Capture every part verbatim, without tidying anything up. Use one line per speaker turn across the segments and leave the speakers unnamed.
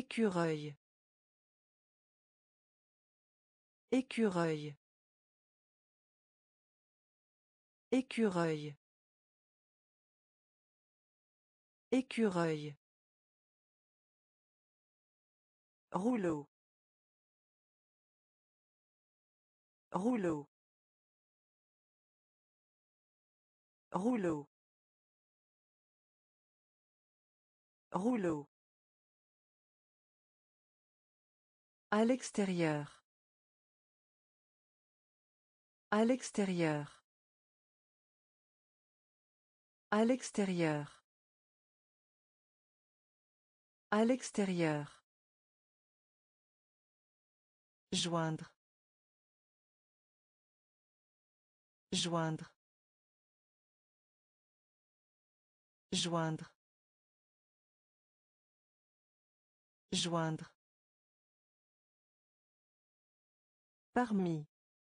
Écureuil. Écureuil. Écureuil. Écureuil. Rouleau. Rouleau. Rouleau. Rouleau. À l'extérieur. À l'extérieur. À l'extérieur. À l'extérieur. Joindre. Joindre. Joindre. Joindre. Parmi.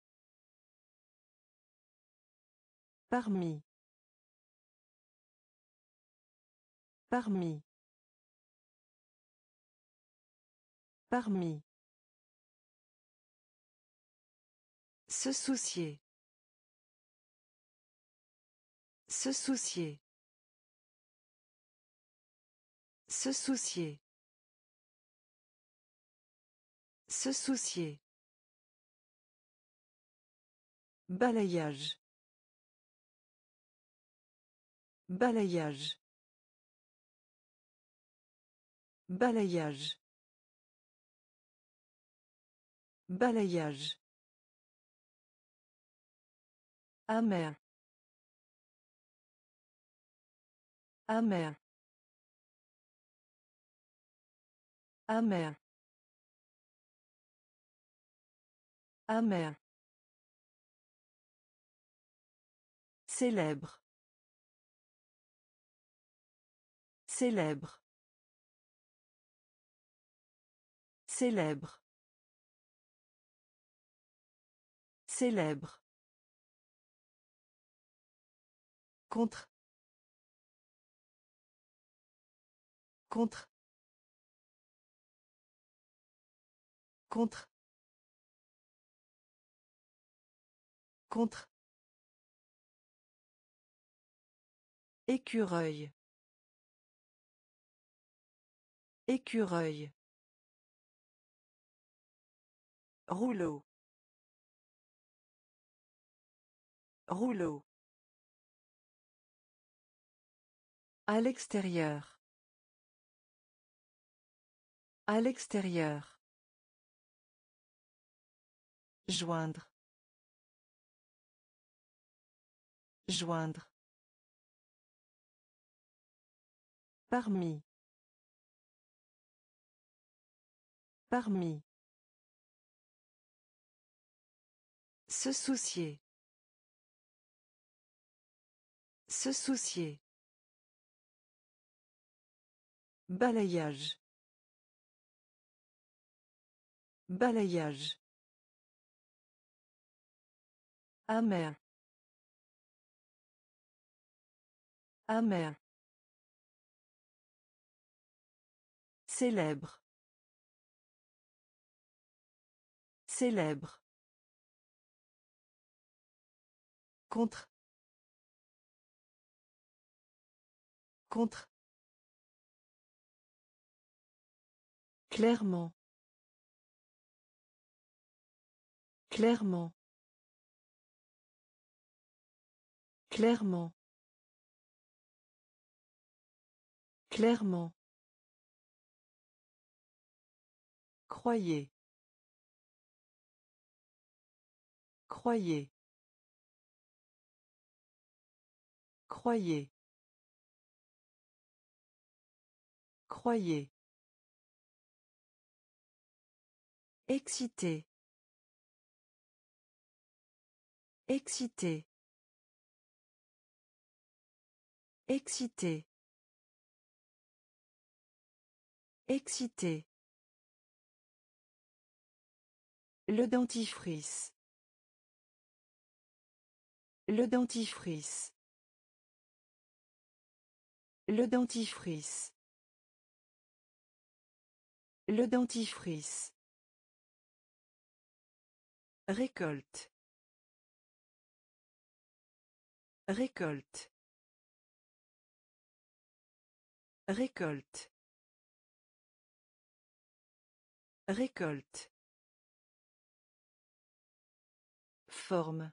Parmi. Parmi. Parmi. Se soucier. Se soucier. Se soucier. Se soucier. Balayage. Balayage. Balayage. Balayage. Amer. Amer. Amer. Amer. Célèbre. Célèbre. Célèbre. Célèbre. Contre. Contre. Contre. Contre. Écureuil. Écureuil. Rouleau. Rouleau. À l'extérieur. À l'extérieur. Joindre. Joindre. Parmi. Parmi. Se soucier. Se soucier. Balayage. Balayage. Amer. Amer. Célèbre. Célèbre. Contre. Contre. Clairement. Clairement. Clairement. Clairement. Croyez. Croyez. Croyez. Croyez. Excité. Excité. Excité. Excité. Le dentifrice. Le dentifrice. Le dentifrice. Le dentifrice. Récolte. Récolte. Récolte. Récolte. Forme.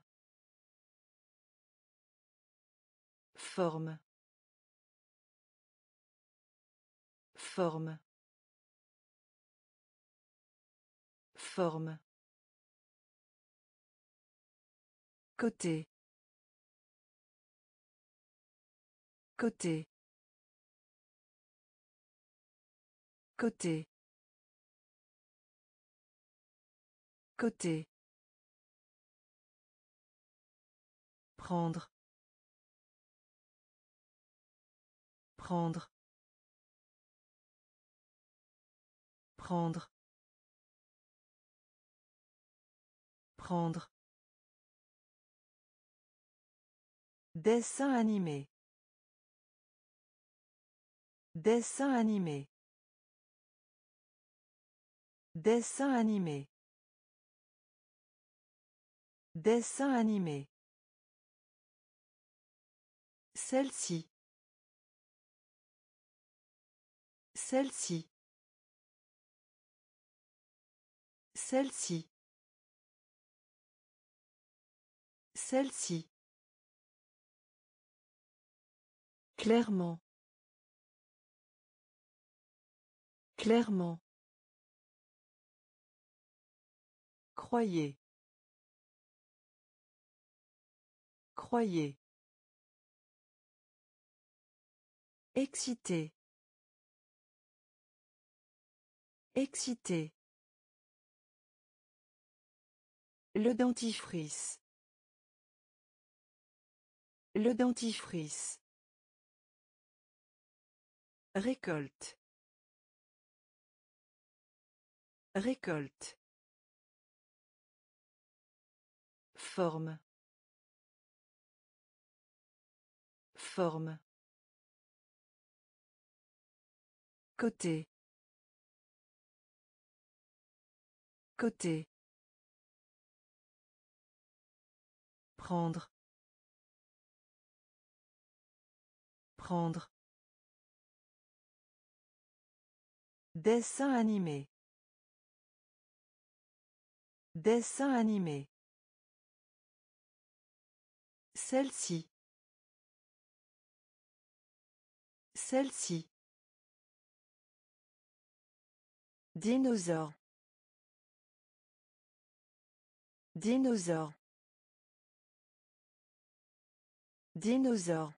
Forme. Forme. Forme. Côté. Côté. Côté. Côté. Prendre. Prendre. Prendre. Prendre. Dessin animé. Dessin animé. Dessin animé. Dessin animé. Celle-ci. Celle-ci. Celle-ci. Celle-ci. Clairement. Clairement. Croyez. Croyez. Excité. Excité. Le dentifrice. Le dentifrice. Récolte. Récolte. Forme. Forme. Côté. Côté. Prendre. Prendre. Dessin animé. Dessin animé. Celle-ci. Celle-ci. Dinosaure. Dinosaure. Dinosaure.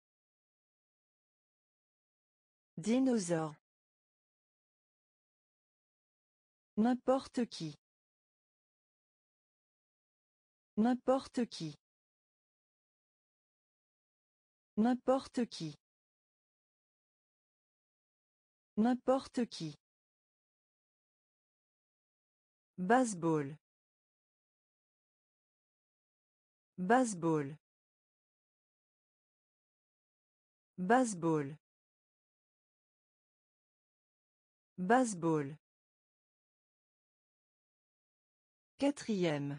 Dinosaure. N'importe qui. N'importe qui. N'importe qui. N'importe qui. Baseball. Baseball. Baseball. Baseball. Quatrième.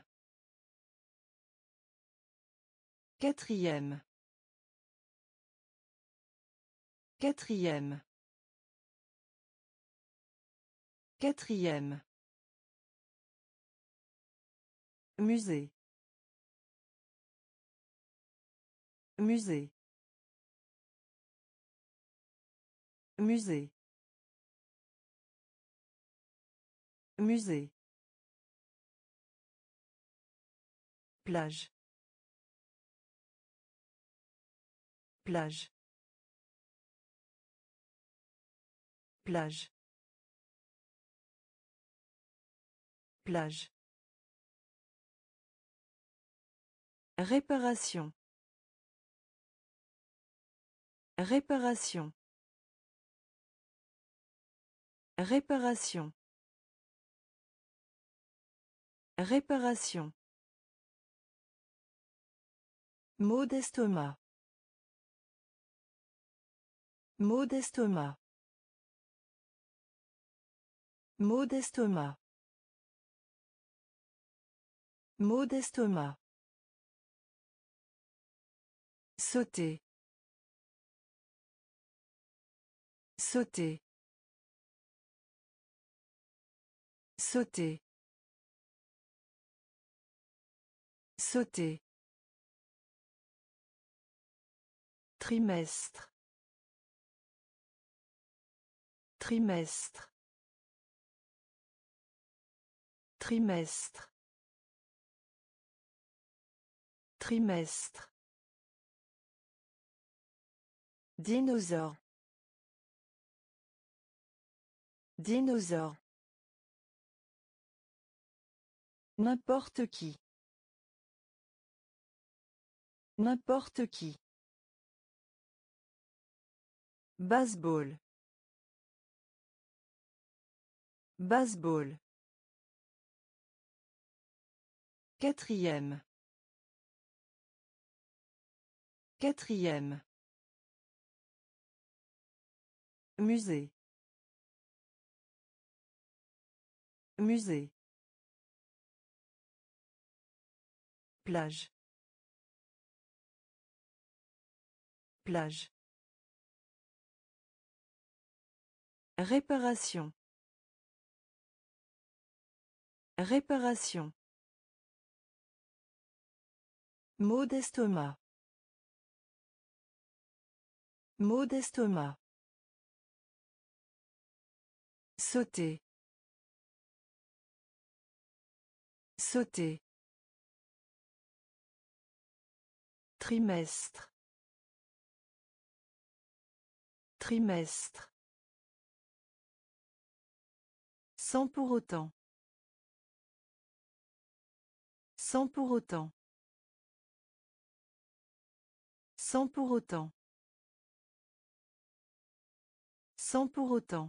Quatrième. Quatrième. Quatrième. Musée. Musée. Musée. Musée. Plage. Plage. Plage. Plage. Réparation. Réparation. Réparation. Réparation. Maux d'estomac. Maux d'estomac. Maux d'estomac. Maux d'estomac. Sauter. Sauter. Sauter. Sauter. Trimestre. Trimestre. Trimestre. Trimestre. Dinosaure. Dinosaure. N'importe qui. N'importe qui. Baseball. Baseball. Quatrième. Quatrième. Musée. Musée. Plage. Plage. Réparation. Réparation. Maux d'estomac. Maux d'estomac. Sauter. Sauter. Trimestre. Trimestre. Sans pour autant. Sans pour autant. Sans pour autant. Sans pour autant.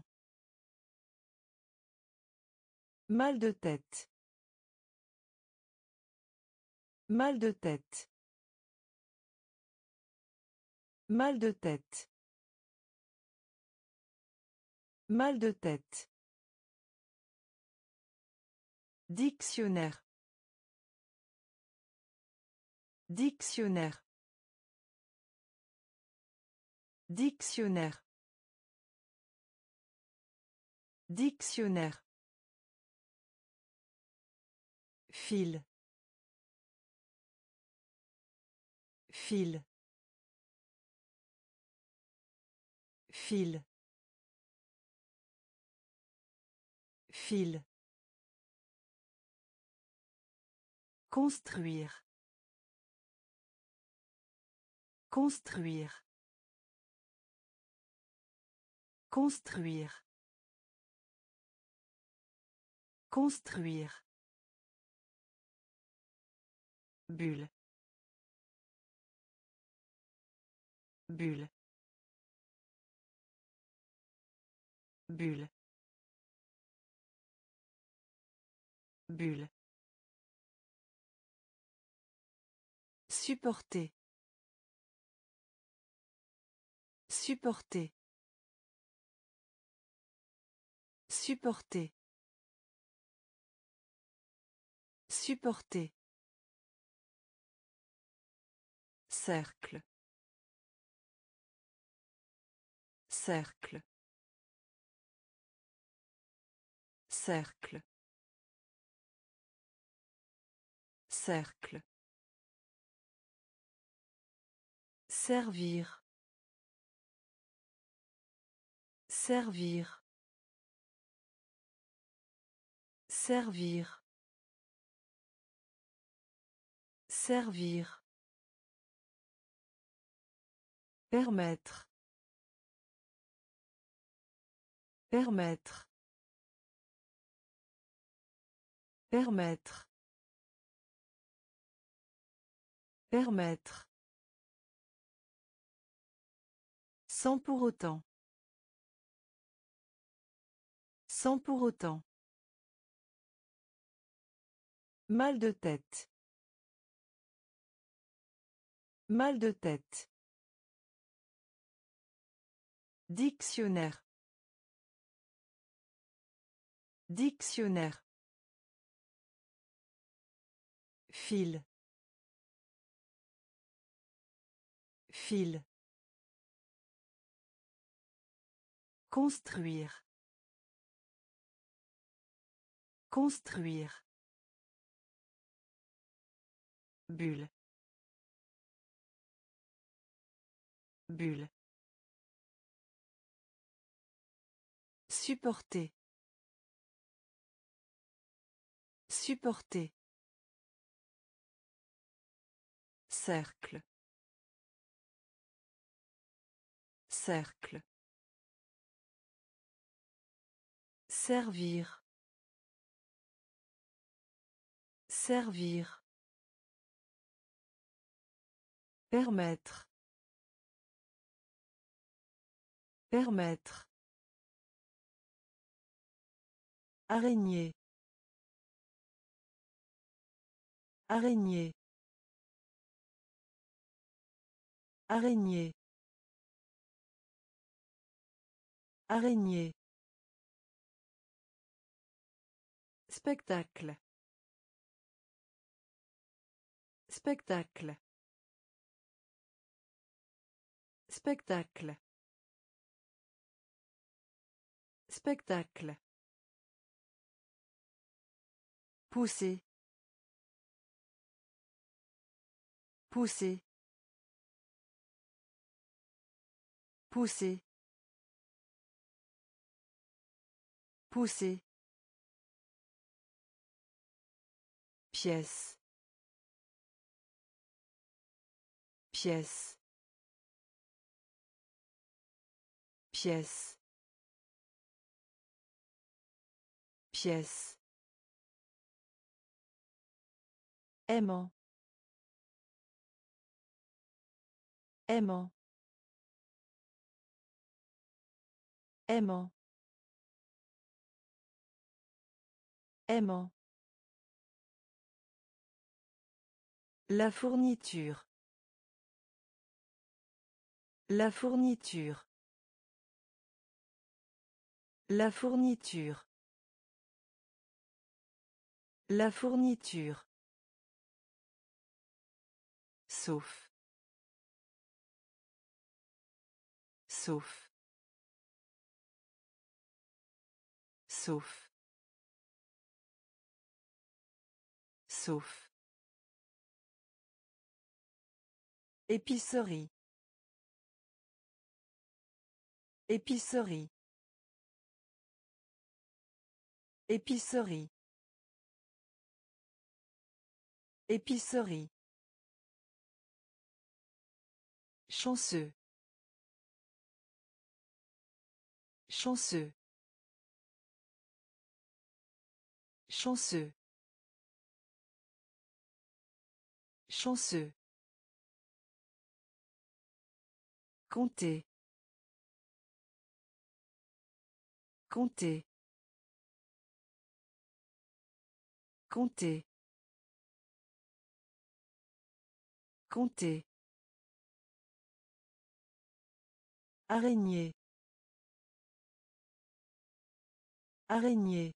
Mal de tête. Mal de tête. Mal de tête. Mal de tête. Dictionnaire. Dictionnaire. Dictionnaire. Dictionnaire. Fil. Fil. Fil. Fil. Construire. Construire. Construire. Construire. Bulle. Bulle. Bulle. Bulle. Supporter. Supporter. Supporter. Supporter. Cercle. Cercle. Cercle. Cercle. Servir. Servir. Servir. Servir. Permettre. Permettre. Permettre. Permettre. Sans pour autant. Sans pour autant. Mal de tête. Mal de tête. Dictionnaire. Dictionnaire. Fil. Fil. Construire. Construire. Bulle. Bulle. Supporter. Supporter. Cercle. Cercle. Servir. Servir. Permettre. Permettre. Araignée. Araignée. Araignée. Araignée. Spectacle. Spectacle. Spectacle. Spectacle. Pousser. Pousser. Pousser. Pousser. Pièce. Pièce. Pièce. Pièce. Aimant. Aimant. Aimant. Aimant. La fourniture. La fourniture. La fourniture. La fourniture. Sauf. Sauf. Sauf. Sauf. Épicerie. Épicerie. Épicerie. Épicerie. Chanceux. Chanceux. Chanceux. Chanceux. Compter. Compter. Compter. Compter. Araignée. Araignée.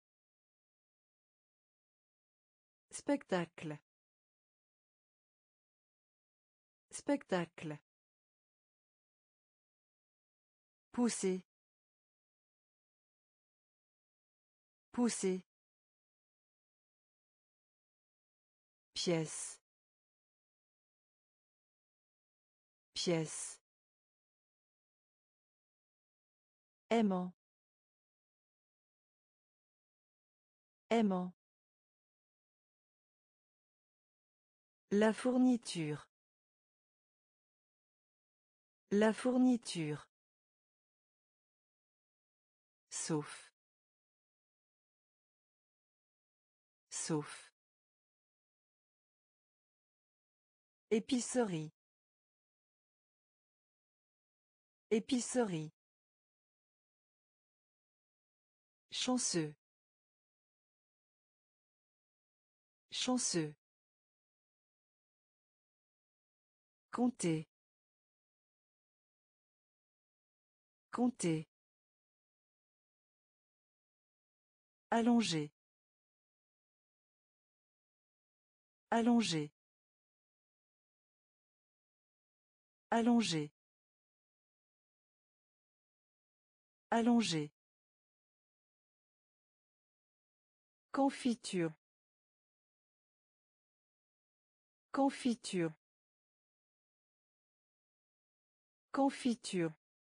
Spectacle. Spectacle. Pousser. Pousser. Pièce. Pièce. Aimant. Aimant. La fourniture. La fourniture. Sauf. Sauf. Épicerie. Épicerie. Chanceux. Chanceux. Compter. Compter. Allongé. Allongé. Allongé. Allongé. Confiture. Confiture. Confiture.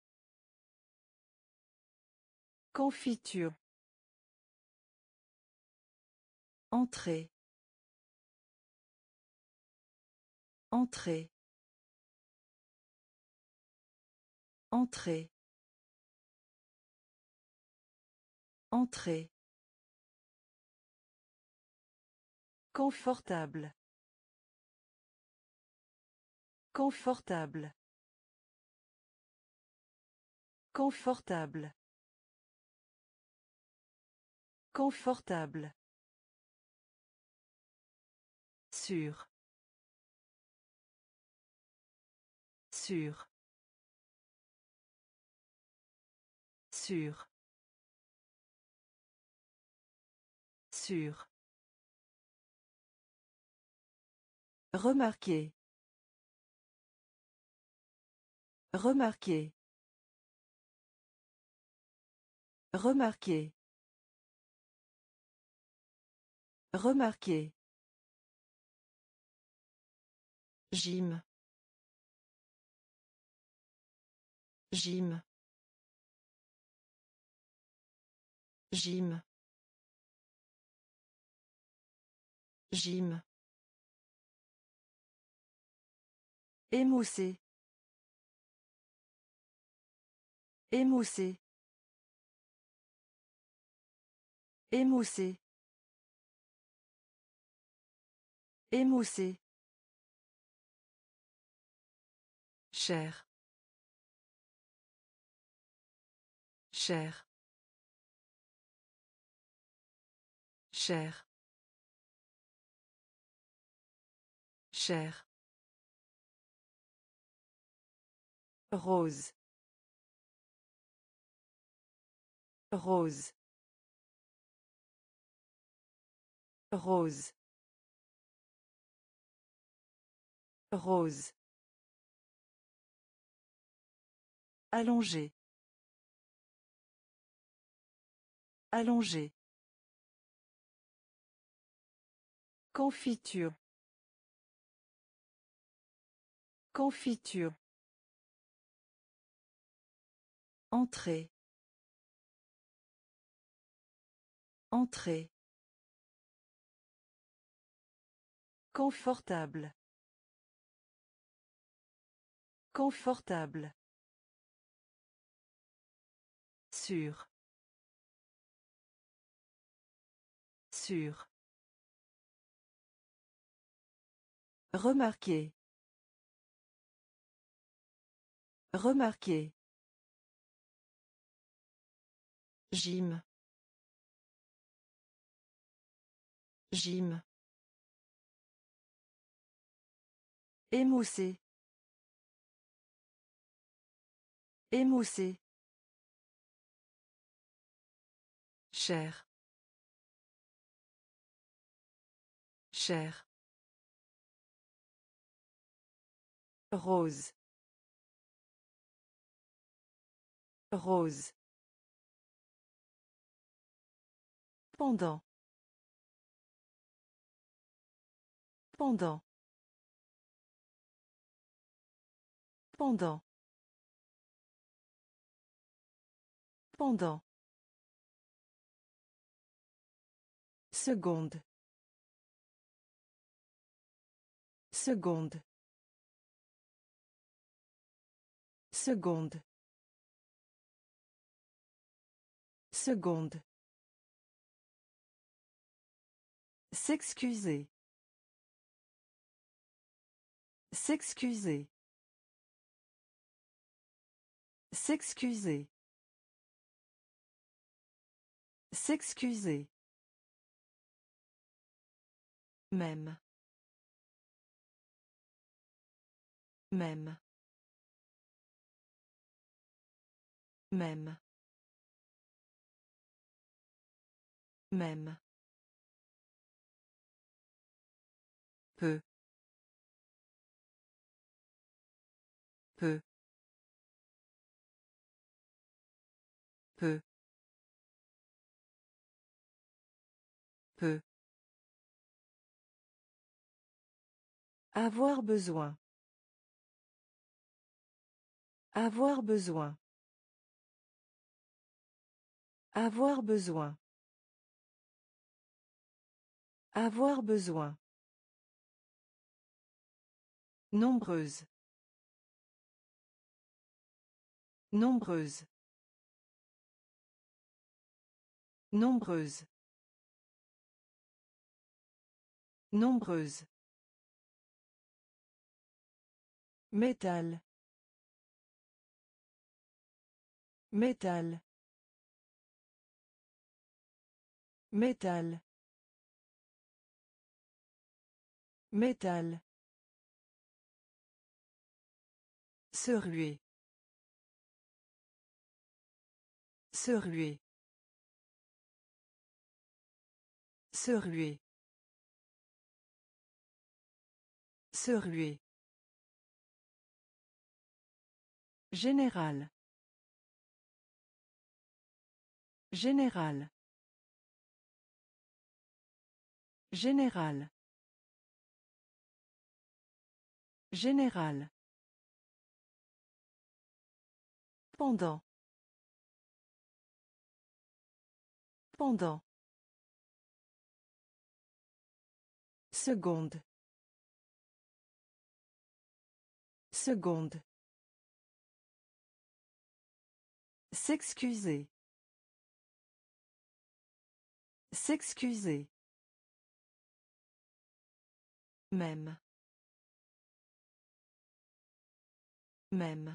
Confiture. Entrée. Entrée. Entrée. Entrée. Confortable. Confortable. Confortable. Confortable. Sûr. Sûr. Sûr. Sûr. Remarquer. Remarquer. Remarquer. Remarquer. Gym. Gym. Gym. Gym. Émoussé. Émoussé. Émoussé. Émoussé. Cher. Cher. Cher. Cher. Rose. Rose. Rose. Rose. Allongé. Allongé. Confiture. Confiture. Entrée. Entrée. Confortable. Confortable. Sûr. Sûr. Remarquer. Remarquer. Gym. Gym. Émoussé. Émoussé. Cher. Cher. Rose. Rose. Pendant. Pendant. Pendant. Pendant. Seconde. Seconde. Seconde. Seconde. S'excuser. S'excuser. S'excuser. S'excuser. Même. Même. Même. Même. Peu. Peu. Peu. Peu. Avoir besoin. Avoir besoin. Avoir besoin. Avoir besoin. Nombreuse. Nombreuse. Nombreuse. Nombreuse. Métal. Métal. Métal. Métal. Se ruer. Se ruer. Se ruer. Se ruer. Général. Général. Général. Général. Pendant. Pendant. Seconde. Seconde. S'excuser. S'excuser. Même. Même.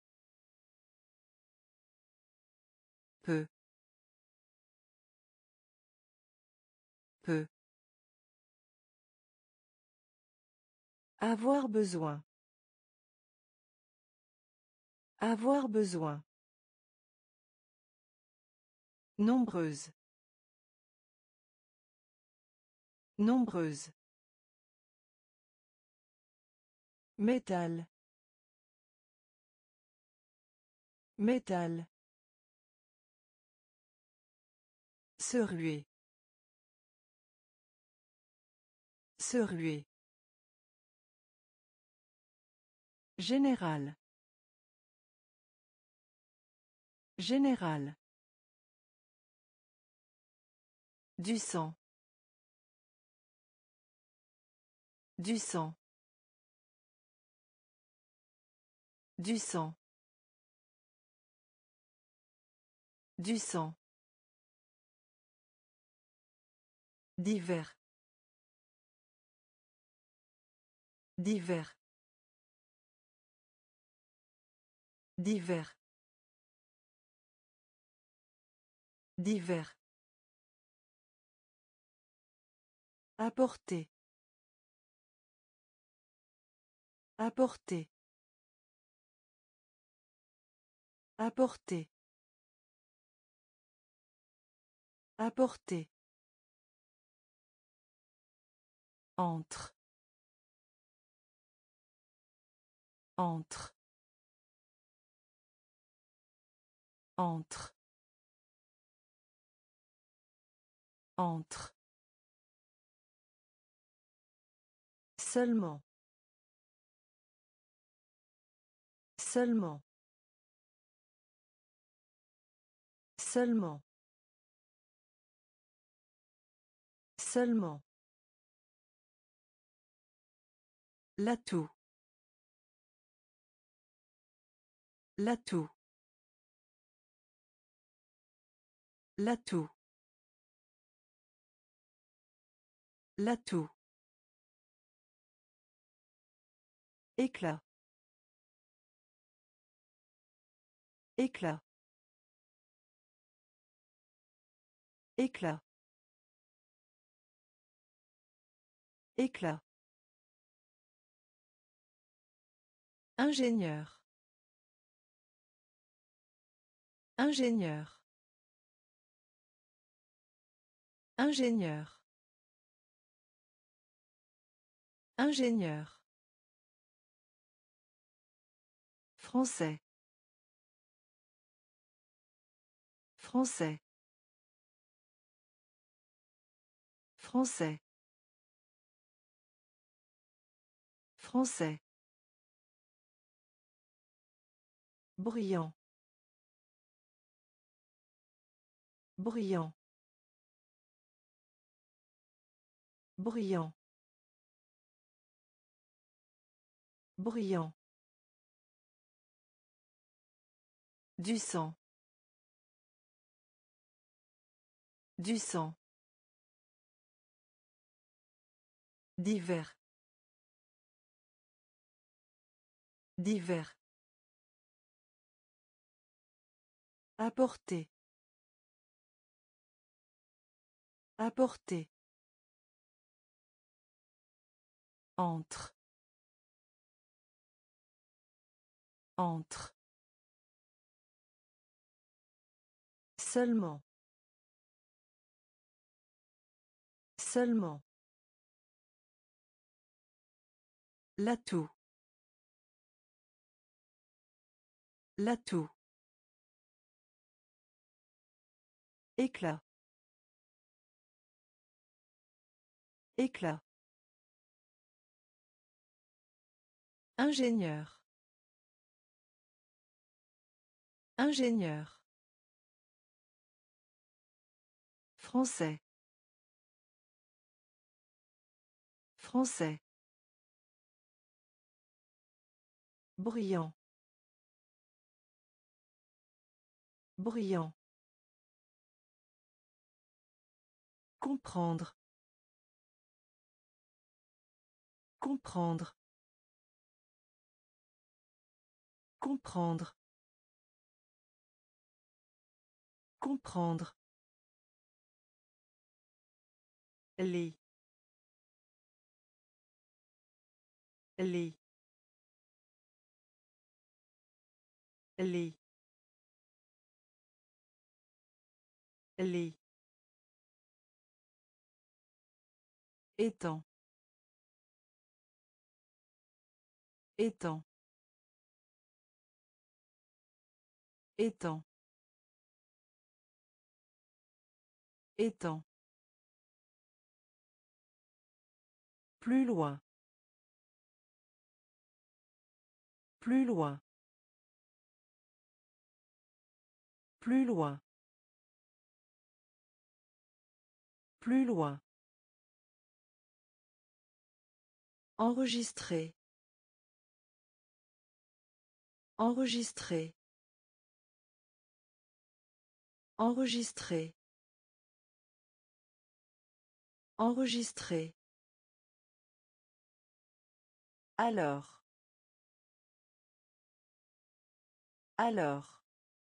Peu. Peu. Avoir besoin. Avoir besoin. Nombreuse. Nombreuse. Métal. Métal. Se ruer. Se ruer. Général. Général. Du sang. Du sang. Du sang. Du sang. Divers. Divers. Divers. Divers. Apporter. Apporter. Apporter. Apporter. Entre. Entre. Entre. Entre. Seulement. Seulement. Seulement. Seulement. L'atout. L'atout. L'atout. L'atout. Éclat. Éclat. Éclat. Éclat. Ingénieur. Ingénieur. Ingénieur. Ingénieur. Français. Français. Français. Français. Bruyant. Bruyant. Bruyant. Bruyant. Du sang. Du sang. Divers. Divers. Apporter. Apporter. Entre. Entre. Seulement. Seulement. L'atout. L'atout. Éclat. Éclat. Ingénieur. Ingénieur. Français. Français. Bruyant. Bruyant. Comprendre. Comprendre. Comprendre. Comprendre. Les. Les. Les. Les. Étang. Étang. Étang. Étang. Plus loin. Plus loin. Plus loin. Plus loin. Enregistrer. Enregistrer. Enregistrer. Enregistrer. Alors. Alors.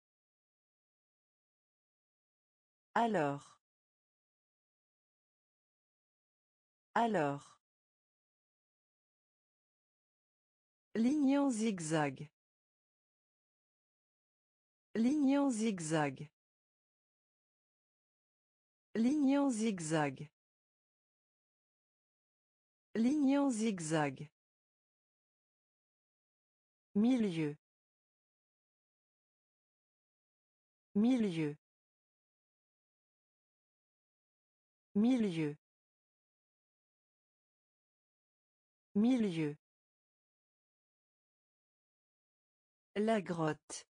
Alors. Alors. Ligne en zigzag. Ligne en zigzag. Ligne en zigzag. Ligne en zigzag. Milieu. Milieu. Milieu. Milieu. La grotte.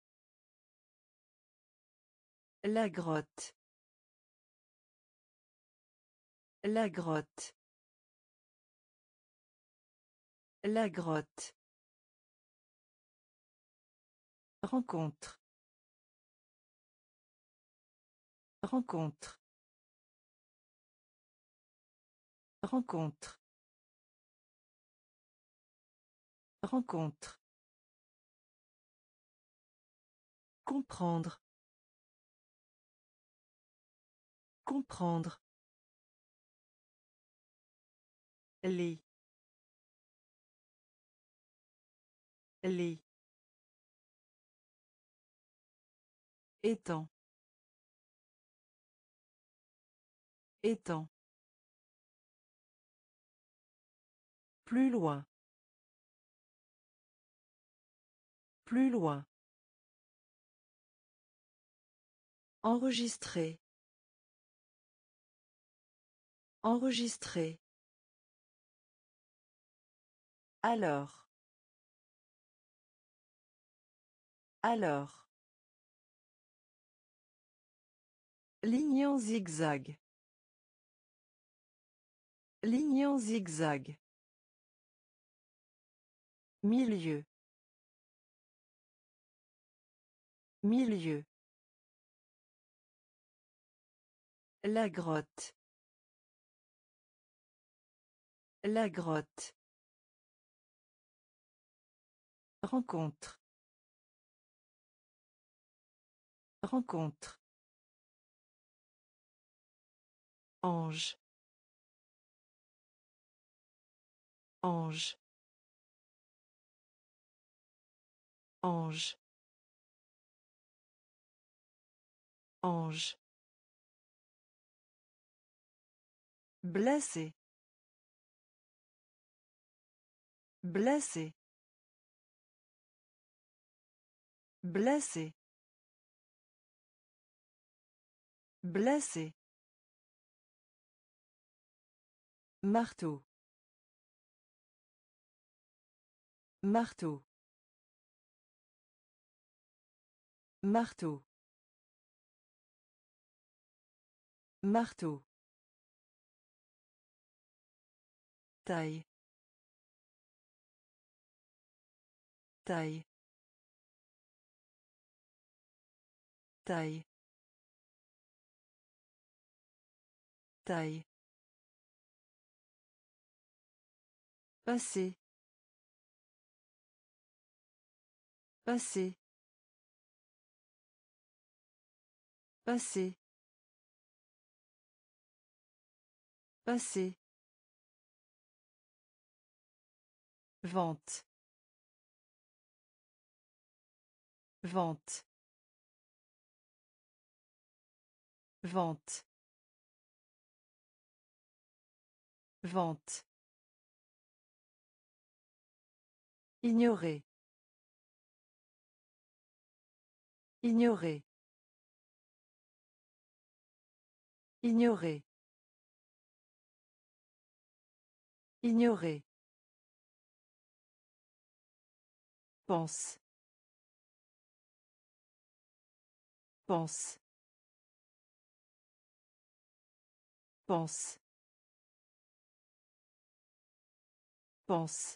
La grotte. La grotte. La grotte. Rencontre. Rencontre. Rencontre. Rencontre. Comprendre. Comprendre. Les. Les. Étang. Étang. Plus loin. Plus loin. Enregistrer. Enregistrer. Alors. Alors. Ligne en zigzag. Ligne en zigzag. Milieu. Milieu. La grotte. La grotte. Rencontre. Rencontre. Ange. Ange. Ange. Ange. Blessé. Blessé. Blessé. Blessé. Marteau. Marteau. Marteau. Marteau. Taille. Taille. Taille. Taille. Passé. Passé. Passé. Passé. Vente. Vente. Vente. Vente. Ignorer. Ignorer. Ignorer. Ignorer. Pense. Pense. Pense. Pense.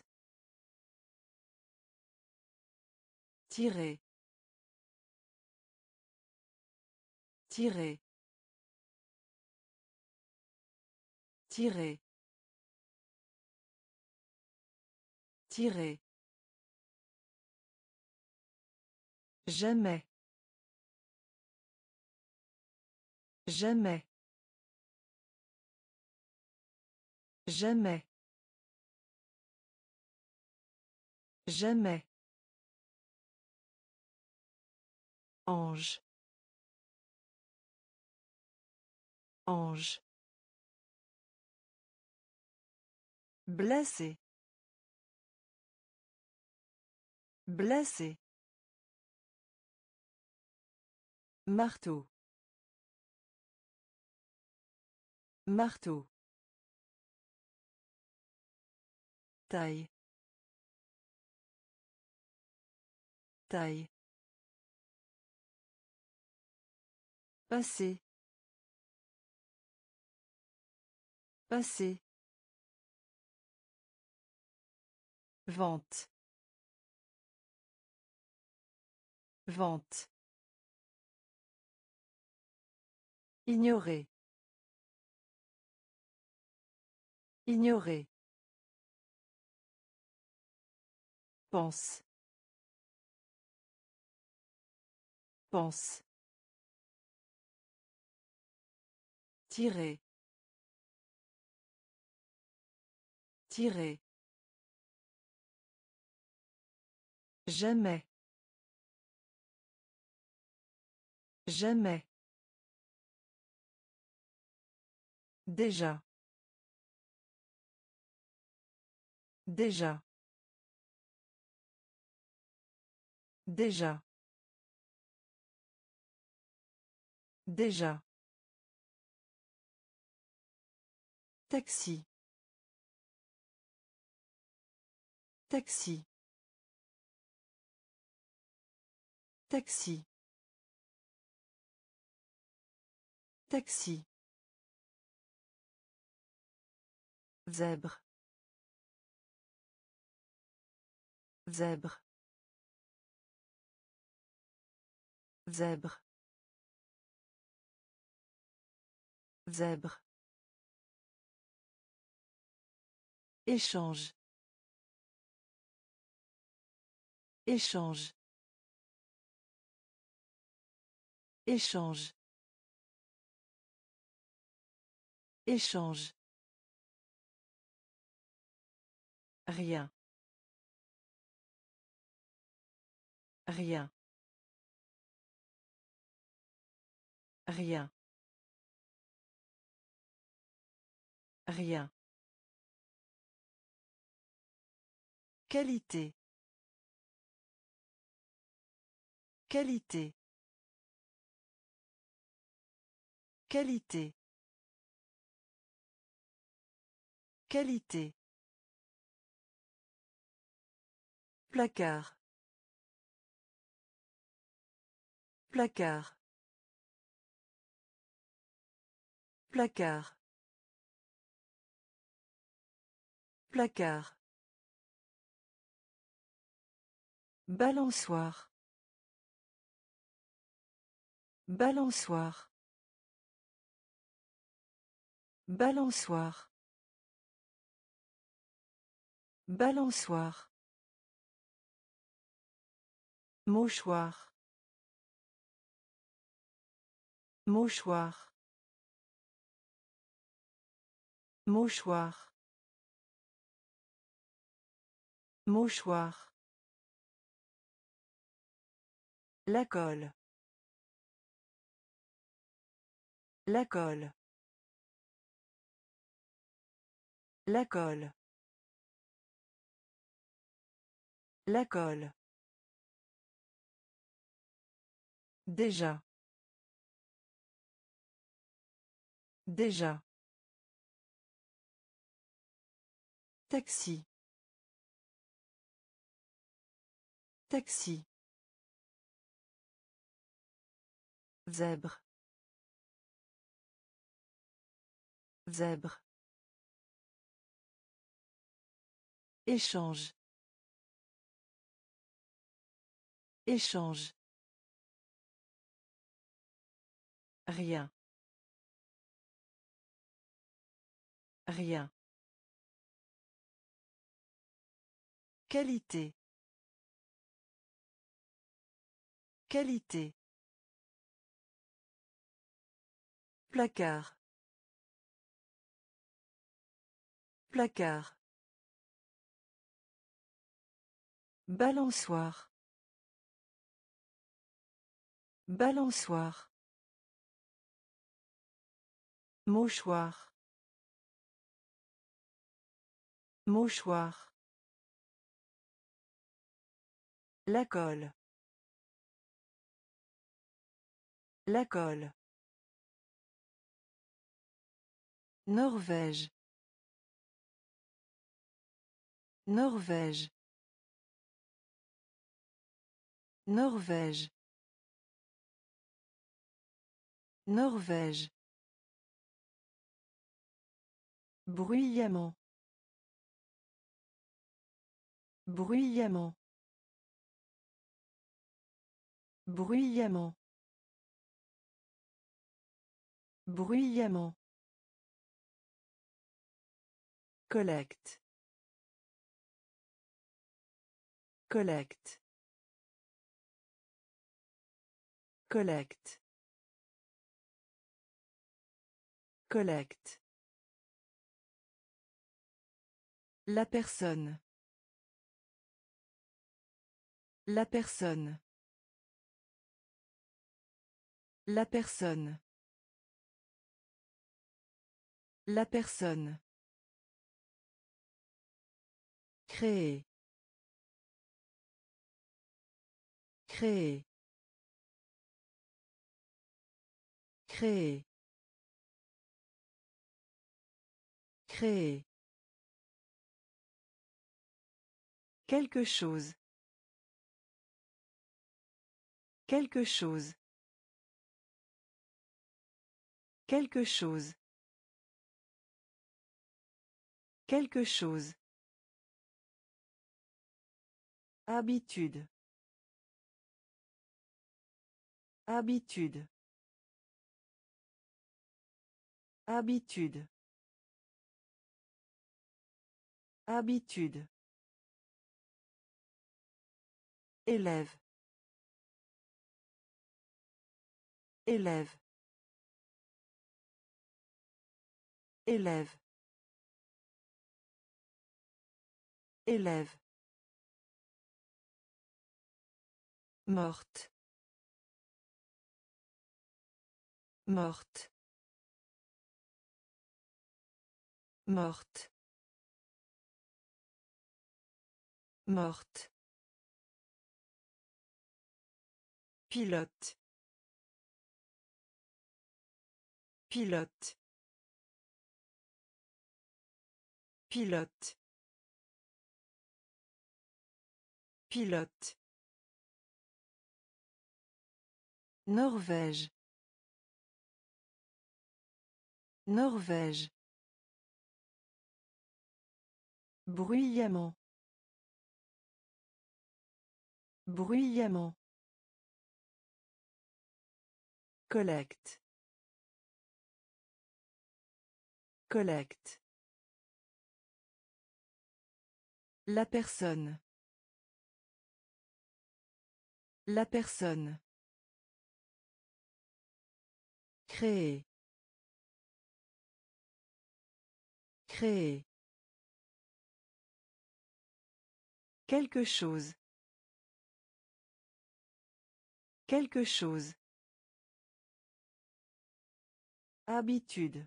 Tirer. Tirer. Tirer. Tirer. Jamais. Jamais. Jamais. Jamais. Ange. Ange. Blessé. Blessé. Marteau. Marteau. Taille. Taille. Passé. Passé. Vente. Vente. Ignorer. Ignorer. Pense. Pense. Tirer. Tirer. Jamais. Jamais. Déjà. Déjà. Déjà. Déjà. Taxi. Taxi. Taxi. Taxi. Zèbre. Zèbre. Zèbre. Zèbre. Échange. Échange. Échange. Échange. Rien. Rien. Rien. Rien. Qualité. Qualité. Qualité. Qualité. Placard. Placard. Placard. Placard. Balançoire. Balançoire. Balançoire. Balançoire. Mouchoir. Mouchoir. Mouchoir. Mouchoir. La colle. La colle. La colle. La colle. Déjà. Déjà. Taxi. Taxi. Zèbre. Zèbre. Échange. Échange. Rien. Rien. Qualité. Qualité. Placard. Placard. Balançoire. Balançoire. Mouchoir. Mouchoir. La colle. La colle. Norvège. Norvège. Norvège. Norvège. Bruyamment. Bruyamment. Bruyamment. Bruyamment. Collecte. Collecte. Collecte. Collecte. La personne. La personne. La personne. La personne. Créer. Créer. Créer. Créer. Quelque chose. Quelque chose. Quelque chose. Quelque chose. Habitude. Habitude. Habitude. Habitude. Élève. Élève. Élève. Élève. Morte. Morte. Morte. Morte. Pilote. Pilote. Pilote. Pilote. Norvège. Norvège. Bruyamment. Bruyamment. Collecte. Collecte. La personne. La personne. Créer. Créer. Quelque chose. Quelque chose. Habitude.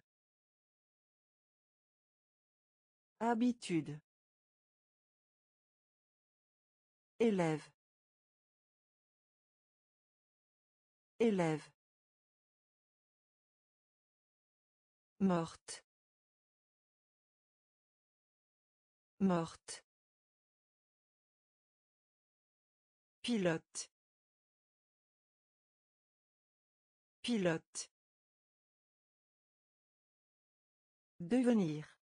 Habitude. Élève. Élève. Morte. Morte. Pilote. Pilote. Devenir.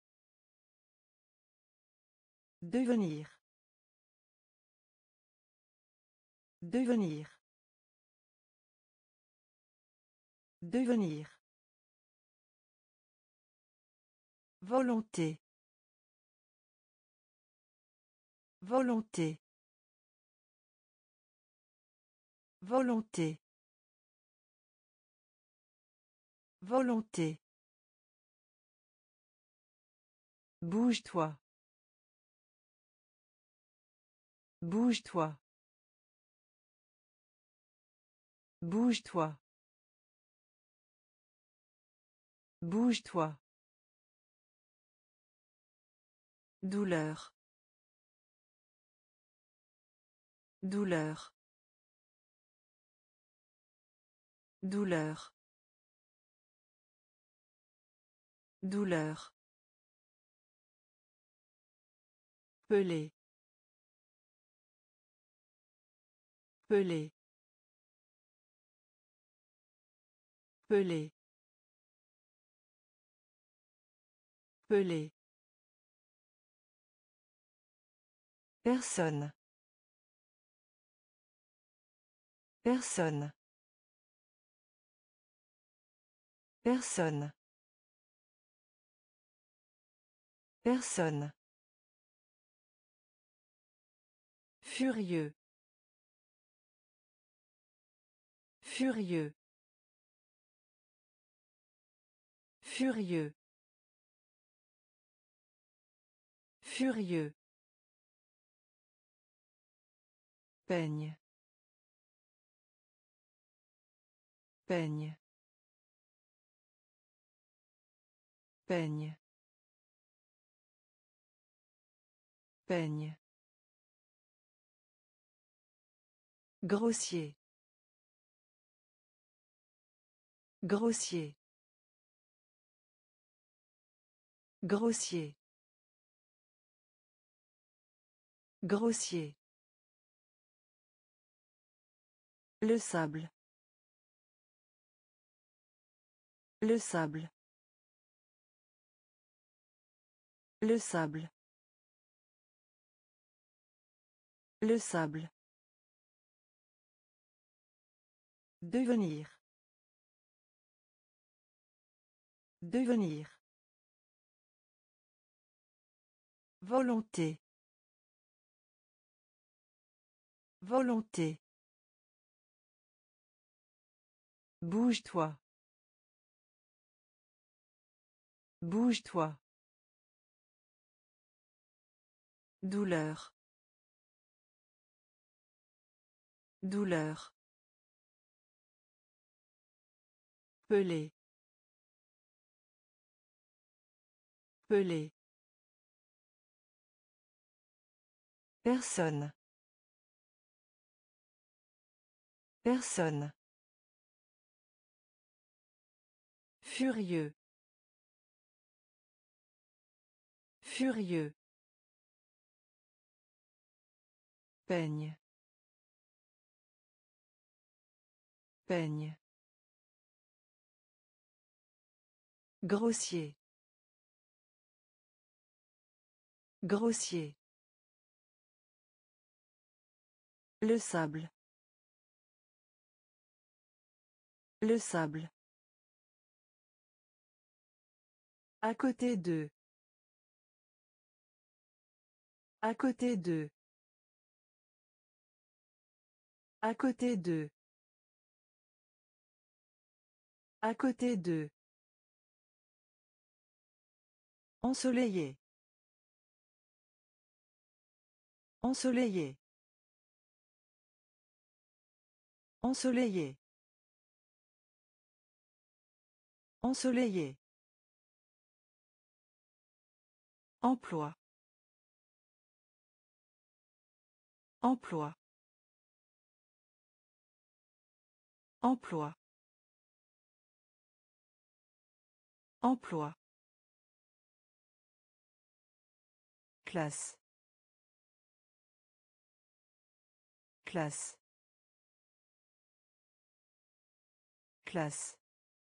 Devenir. Devenir. Devenir. Volonté. Volonté. Volonté. Volonté. Bouge-toi. Bouge-toi. Bouge-toi. Bouge-toi. Douleur. Douleur. Douleur. Douleur. Pelé. Pelé. Pelé. Pelé. Personne. Personne. Personne. Personne. Furieux. Furieux. Furieux. Furieux. Peigne. Peigne. Peigne. Peigne. Grossier. Grossier. Grossier. Grossier. Le sable. Le sable. Le sable. Le sable. Devenir. Devenir. Volonté. Volonté. Bouge-toi. Bouge-toi. Douleur. Douleur. Pelé. Pelé. Personne. Personne. Furieux. Furieux. Peigne. Peigne. Grossier. Grossier. Le sable. Le sable. À côté d'eux. À côté d'eux. À côté d'eux. À côté d'eux. Ensoleillé. Ensoleillé. Ensoleillé. Ensoleillé. Emploi. Emploi. Emploi. Emploi. Classe. Classe. Classe.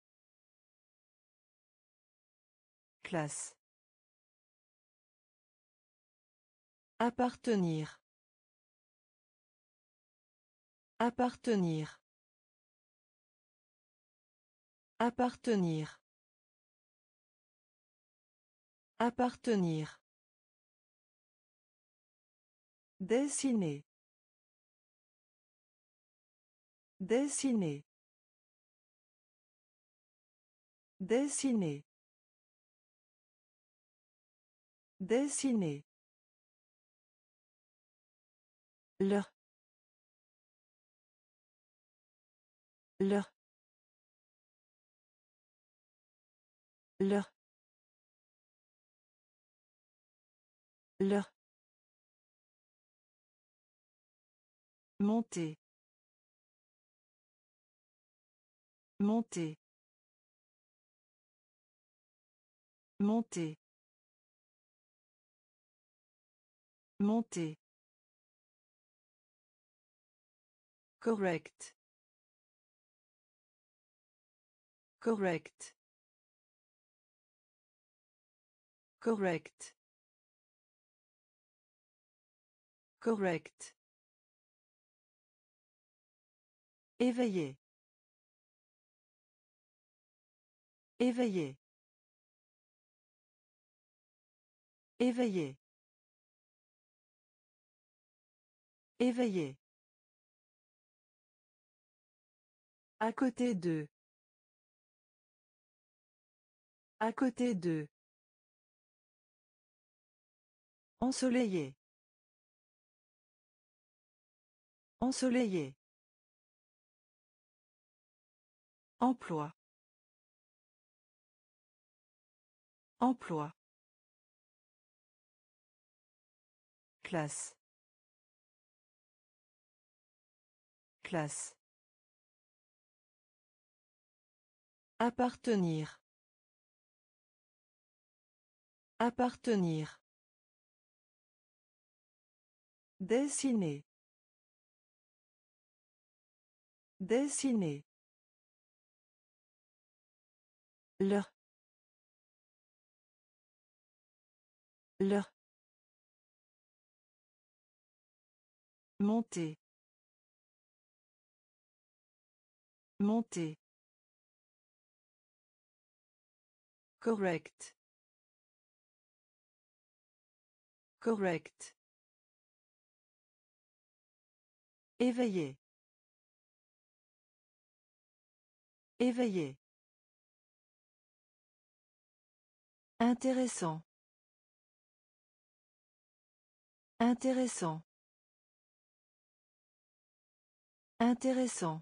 Classe. Appartenir. Appartenir. Appartenir. Appartenir. Dessiner. Dessiner. Dessiner. Dessiner. Leur. Leur. Leur. Leur. Monter. Monter. Monter. Monter. Correct. Correct. Correct. Correct. Éveillé. Éveillé. Éveillé. Éveillé. À côté d'eux. À côté d'eux. Ensoleillé. Ensoleillé. Emploi. Emploi. Classe. Classe. Appartenir. Appartenir. Dessiner. Dessiner. Leur. Leur. Monter. Monter. Correct. Correct. Éveillé. Éveillé. Intéressant. Intéressant. Intéressant.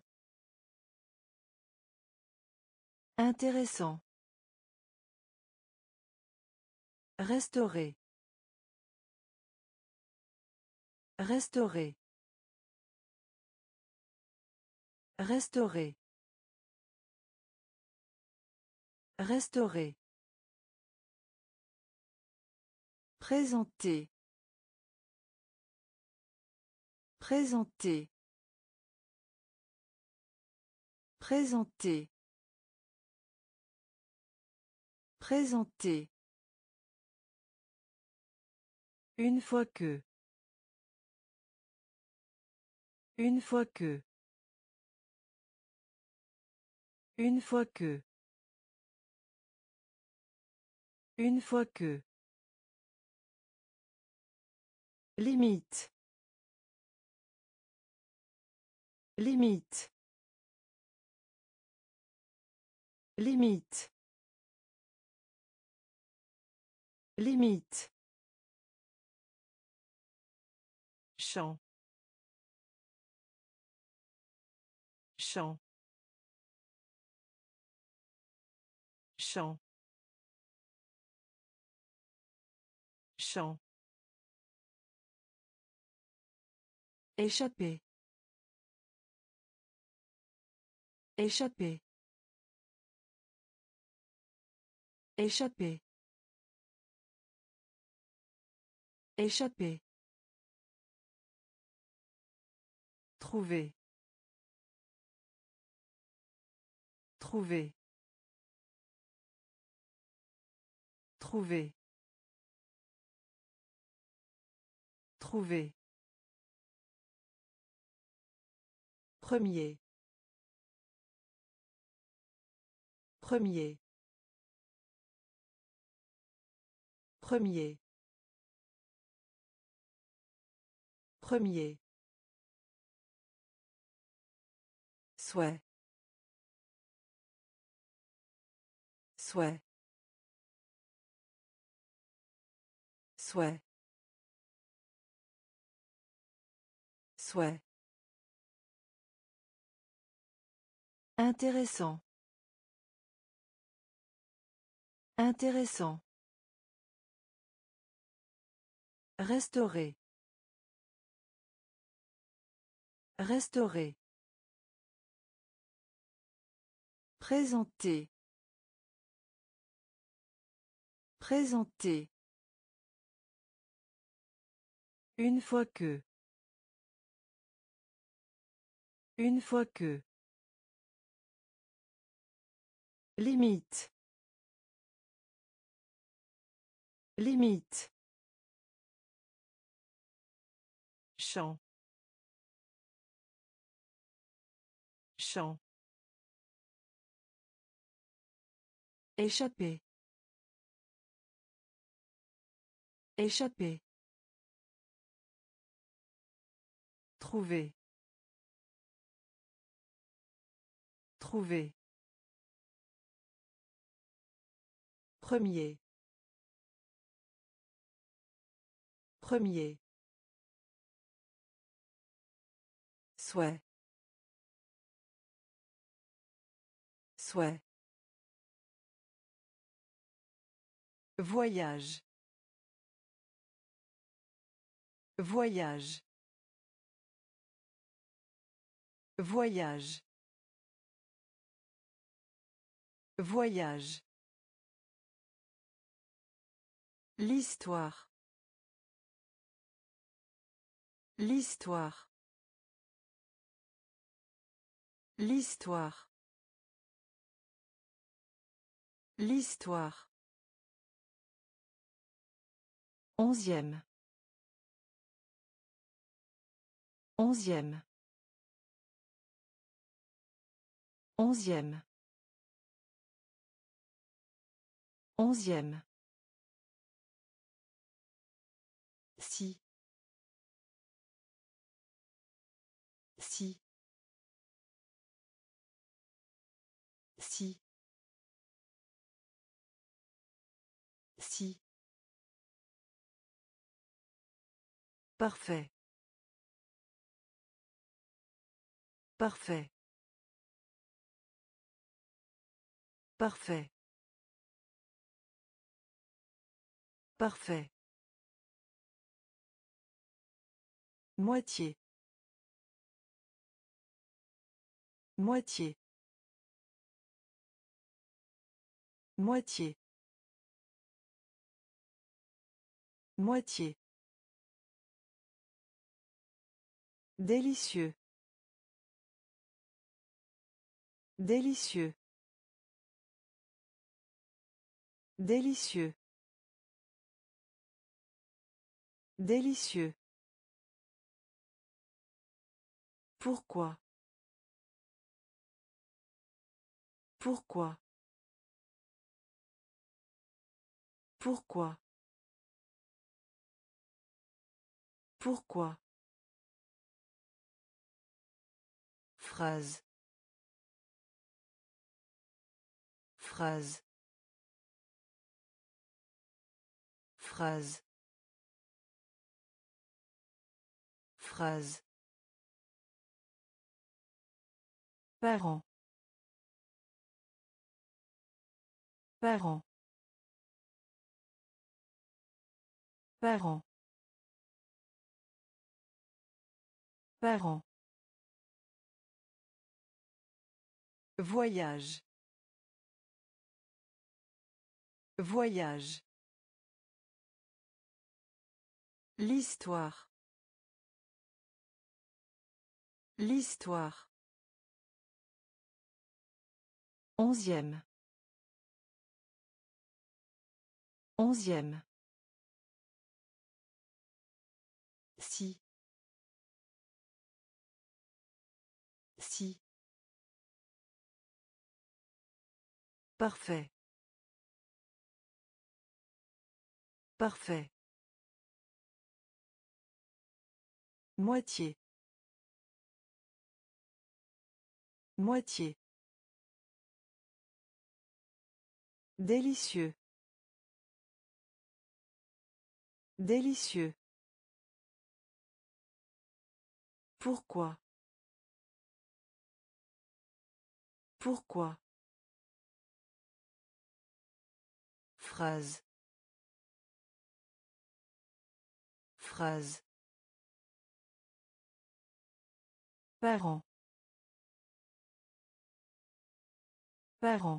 Intéressant. Restaurer. Restaurer. Restaurer. Restaurer. Présenter. Présenter. Présenter. Présenter. Une fois que. Une fois que. Une fois que. Une fois que. Limite. Limite. Limite. Limite. Champ. Champ. Champ. Champ. Échapper. Échapper. Échapper. Échapper. Trouver. Trouver. Trouver. Trouver. Premier. Premier. Premier. Premier. Souhait. Souhait. Souhait. Souhait. Intéressant. Intéressant. Restaurer. Restaurer. Présenter. Présenter. Une fois que. Une fois que. Limite. Limite. Champ. Champ. Échapper. Échapper. Trouver. Trouver. Premier. Premier. Souhait. Souhait. Voyage. Voyage. Voyage. Voyage. L'histoire. L'histoire. L'histoire. L'histoire. Onzième. Onzième. Onzième. Onzième. Si. Si. Si. Si. Parfait. Parfait. Parfait. Parfait. Moitié. Moitié. Moitié. Moitié. Délicieux. Délicieux. Délicieux. Délicieux. Pourquoi? Pourquoi? Pourquoi? Pourquoi? Phrase. Phrase. Phrase. Phrase. Parent. Parent. Parent. Parent. Voyage. Voyage. L'histoire. L'histoire. Onzième. Onzième. Si. Si. Parfait. Parfait. Moitié. Moitié. Délicieux. Délicieux. Pourquoi? Pourquoi? Phrase. Phrase. Parent. Parent.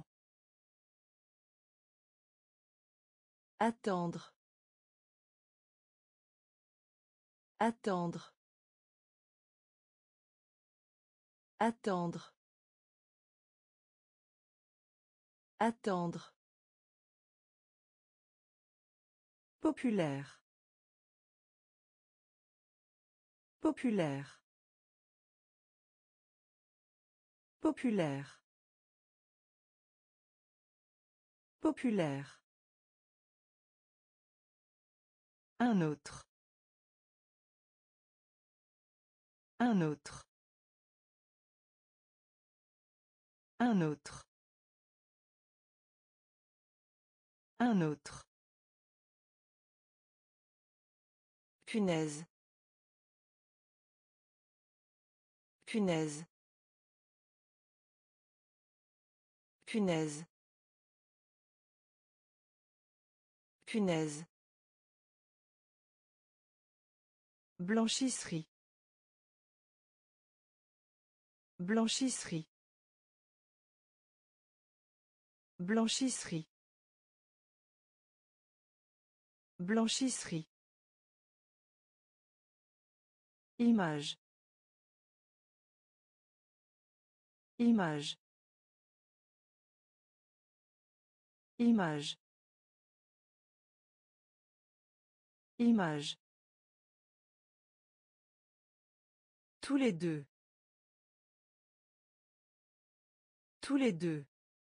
Attendre. Attendre. Attendre. Attendre. Populaire. Populaire. Populaire. Populaire. Un autre. Un autre. Un autre. Un autre. Punaise. Punaise. Punaise. Punaise. Blanchisserie. Blanchisserie. Blanchisserie. Blanchisserie. Image. Image. Image. Image. Tous les deux. Tous les deux.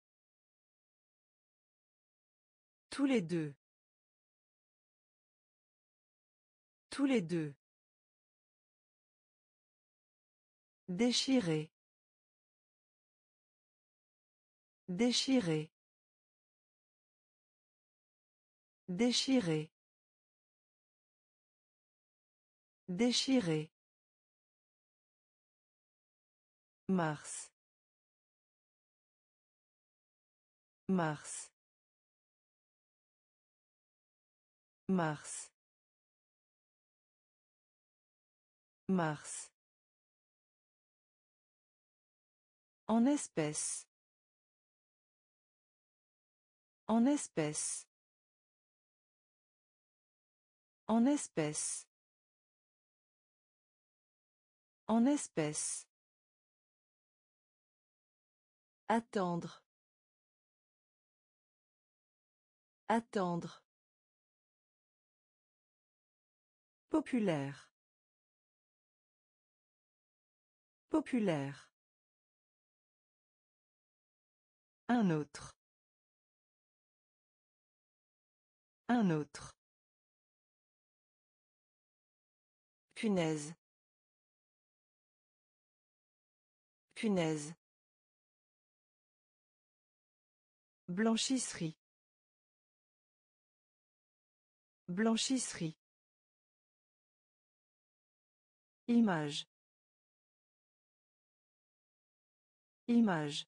Tous les deux. Tous les deux. Déchirer. Déchirer. Déchirer. Déchirer. Mars. Mars. Mars. Mars. En espèce. En espèce. En espèce. En espèce. Attendre. Attendre. Populaire. Populaire. Un autre. Un autre. Punaise. Punaise. Blanchisserie. Blanchisserie. Image. Image.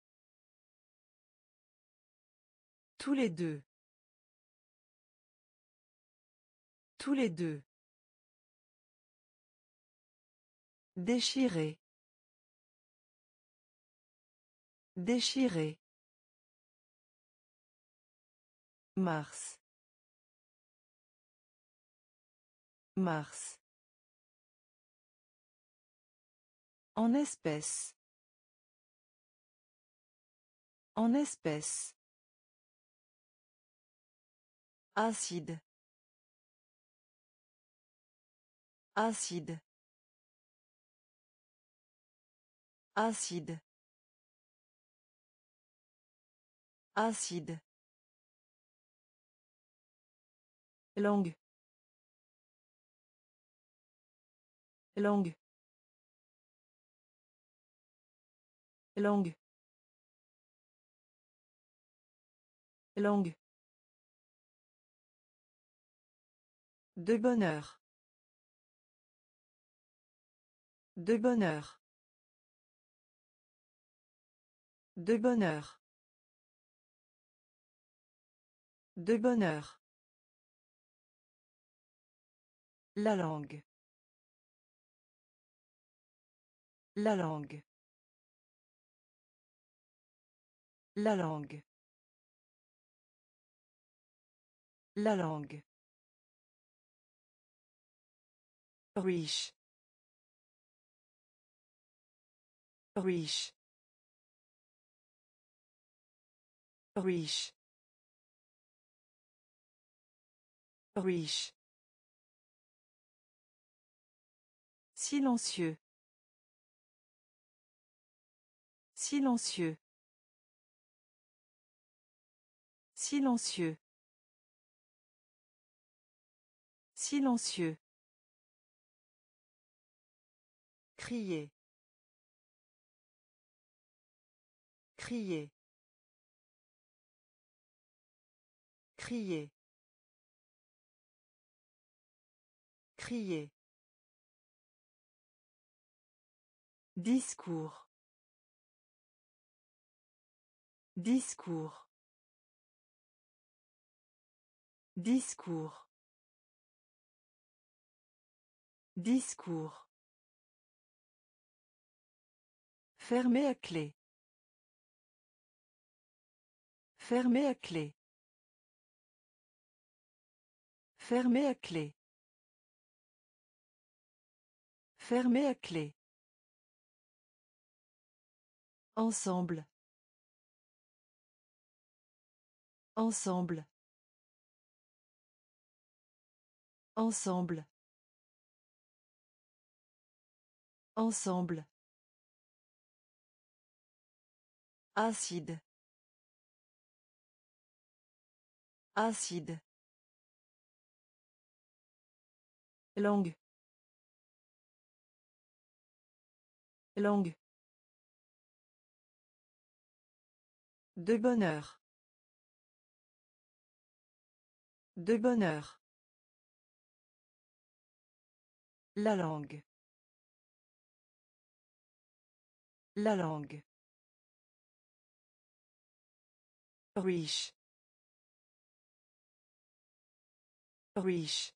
Tous les deux. Tous les deux. Déchirer. Déchirer. Mars. Mars. En espèce. En espèce. Acide. Acide. Acide. Acide. Langue. Langue. Langue. Langue. De bonheur. De bonheur. De bonheur. De bonheur. La langue. La langue. La langue. La langue. Riche. Riche. Riche. Riche. Silencieux. Silencieux. Silencieux. Silencieux. Crier. Crier. Crier. Crier. Discours. Discours. Discours. Discours. Fermé à clé. Fermé à clé. Fermé à clé. Fermé à clé. Ensemble. Ensemble. Ensemble. Ensemble. Acide. Acide. Langue. Langue. De bonheur. De bonheur. La langue. La langue. Riche. Riche.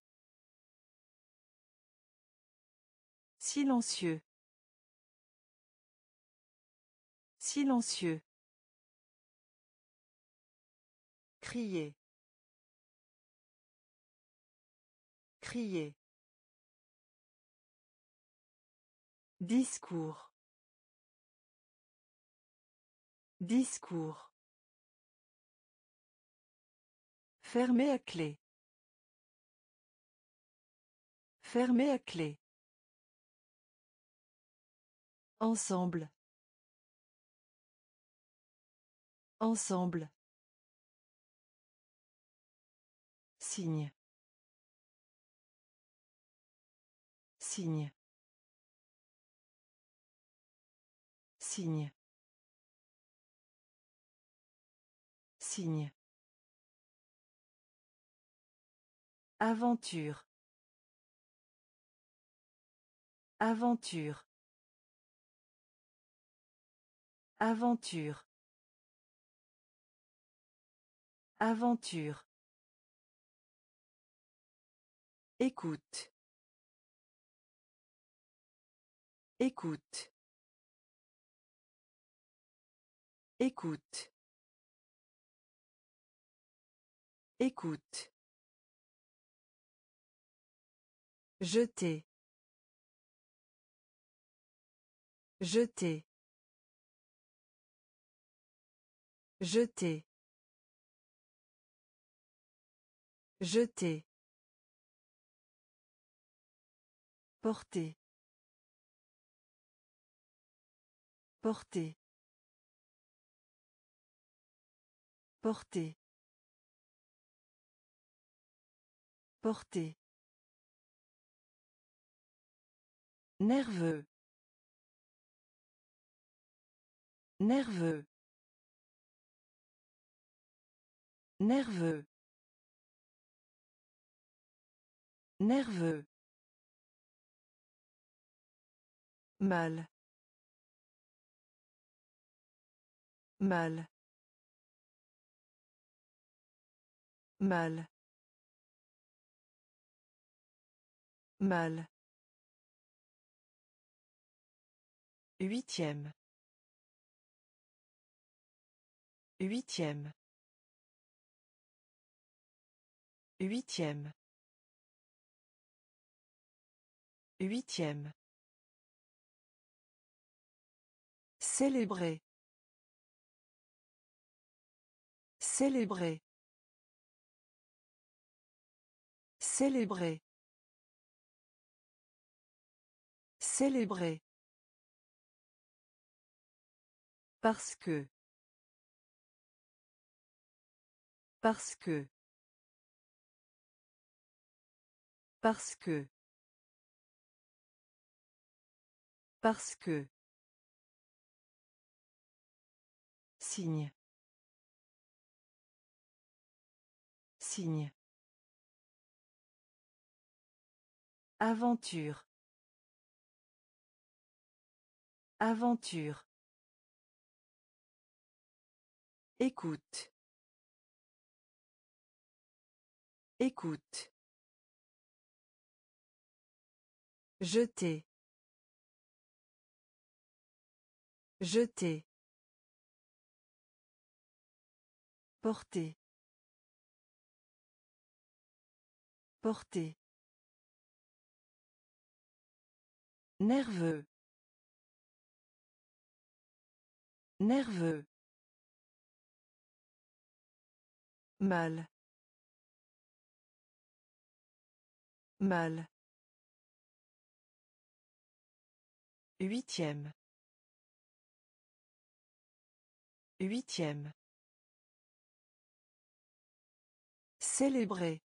Silencieux. Silencieux. Crier. Crier. Discours. Discours. Fermé à clé. Fermé à clé. Ensemble. Ensemble. Signe. Signe. Signe. Signe. Aventure. Aventure. Aventure. Aventure. Écoute. Écoute. Écoute. Écoute. Jeter. Jeter. Jeter. Jeter. Porter. Porter. Porter. Porter. Nerveux. Nerveux. Nerveux. Nerveux. Mal. Mal. Mal. Mal. Huitième. Huitième. Huitième. Huitième. Célébrer. Célébrer. Célébrer. Célébrer. Parce que. Parce que. Parce que. Parce que. Signe. Signe. Aventure. Aventure. Écoute. Écoute. Jeter. Jeter. Porter. Porter. Nerveux. Nerveux. Mal. Mal. Huitième. Huitième. Célébrer.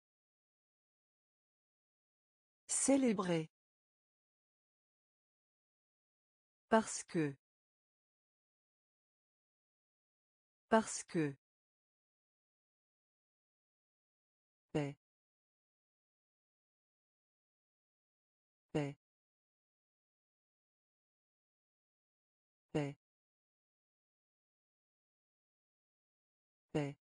Célébrer. Parce que. Parce que. Paix. Paix. Paix. Paix.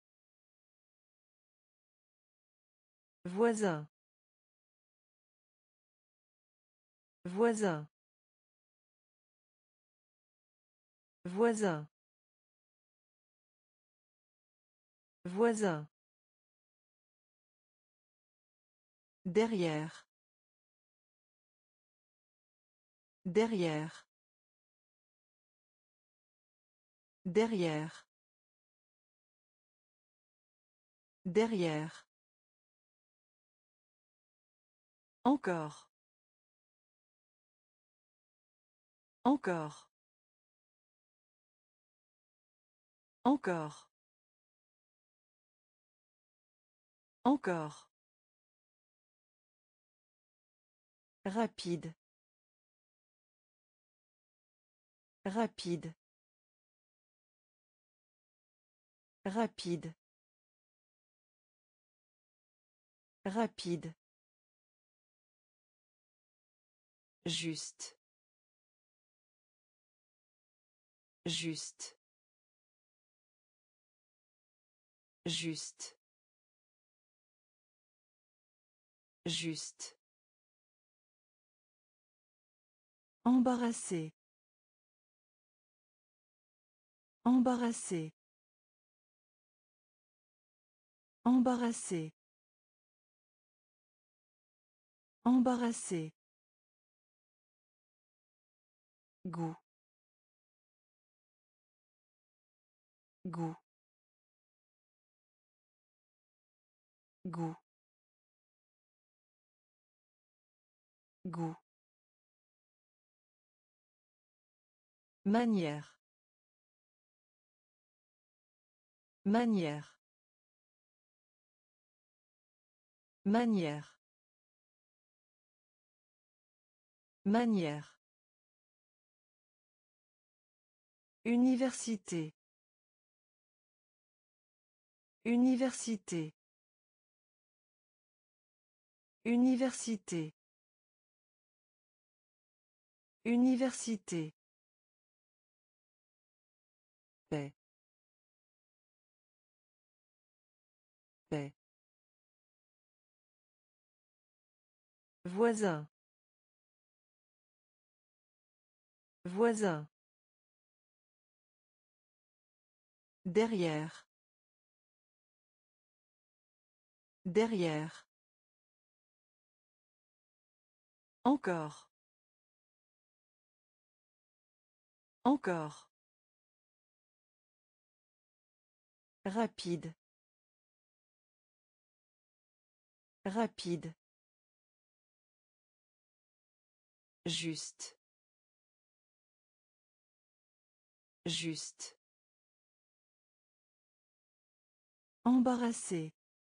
Voisin. Voisin. Voisin. Voisin. Derrière. Derrière. Derrière. Derrière. Encore. Encore. Encore. Encore. Rapide. Rapide. Rapide. Rapide. Juste. Juste. Juste. Juste. Embarrassé. Embarrassé. Embarrassé. Embarrassé. Goût. Goût. Goût. Goût. Manière. Manière. Manière. Manière. Université. Université. Université. Université. Paix. Paix. Voisin. Voisin. Derrière. Derrière. Encore. Encore. Rapide. Rapide. Juste. Juste. Embarrassé.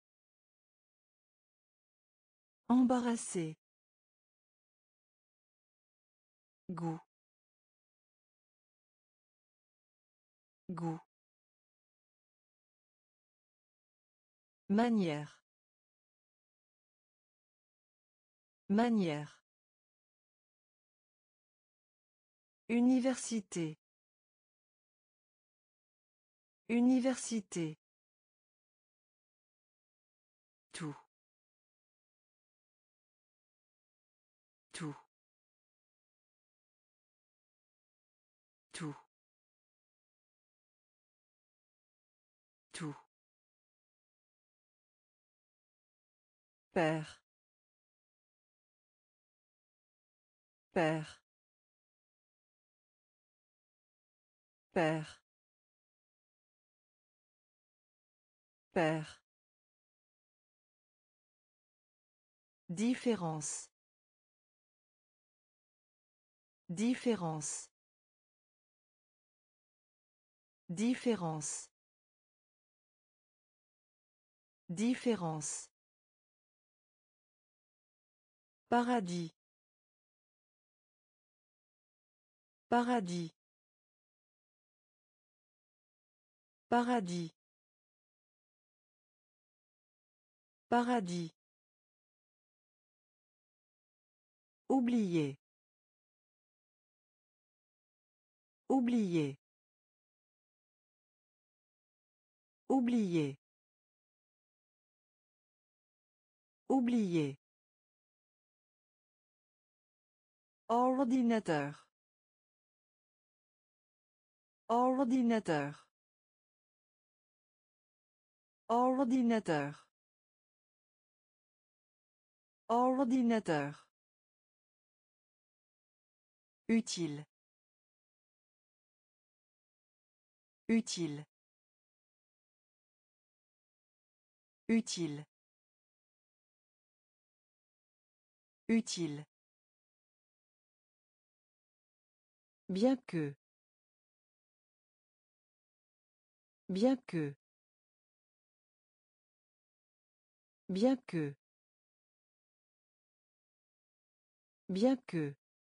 Embarrassé. Goût. Goût. Manière. Manière. Université. Université. Père. Père. Père. Père. Différence. Différence. Différence. Différence. Paradis. Paradis. Paradis. Paradis. Oublier. Oublier. Oublier. Oublier. Ordinateur. Ordinateur. Ordinateur. Ordinateur. Utile. Utile. Utile. Utile. Bien que. Bien que. Bien que. Bien que.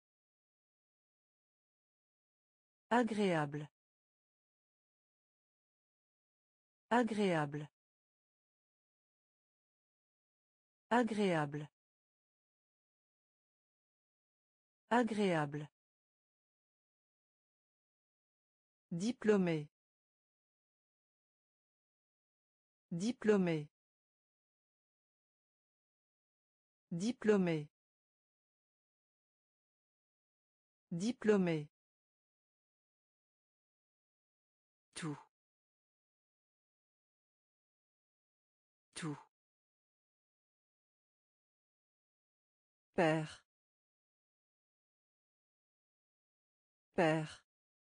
Agréable. Agréable. Agréable. Agréable. Diplômé. Diplômé. Diplômé. Diplômé. Tout. Tout. Père. Père.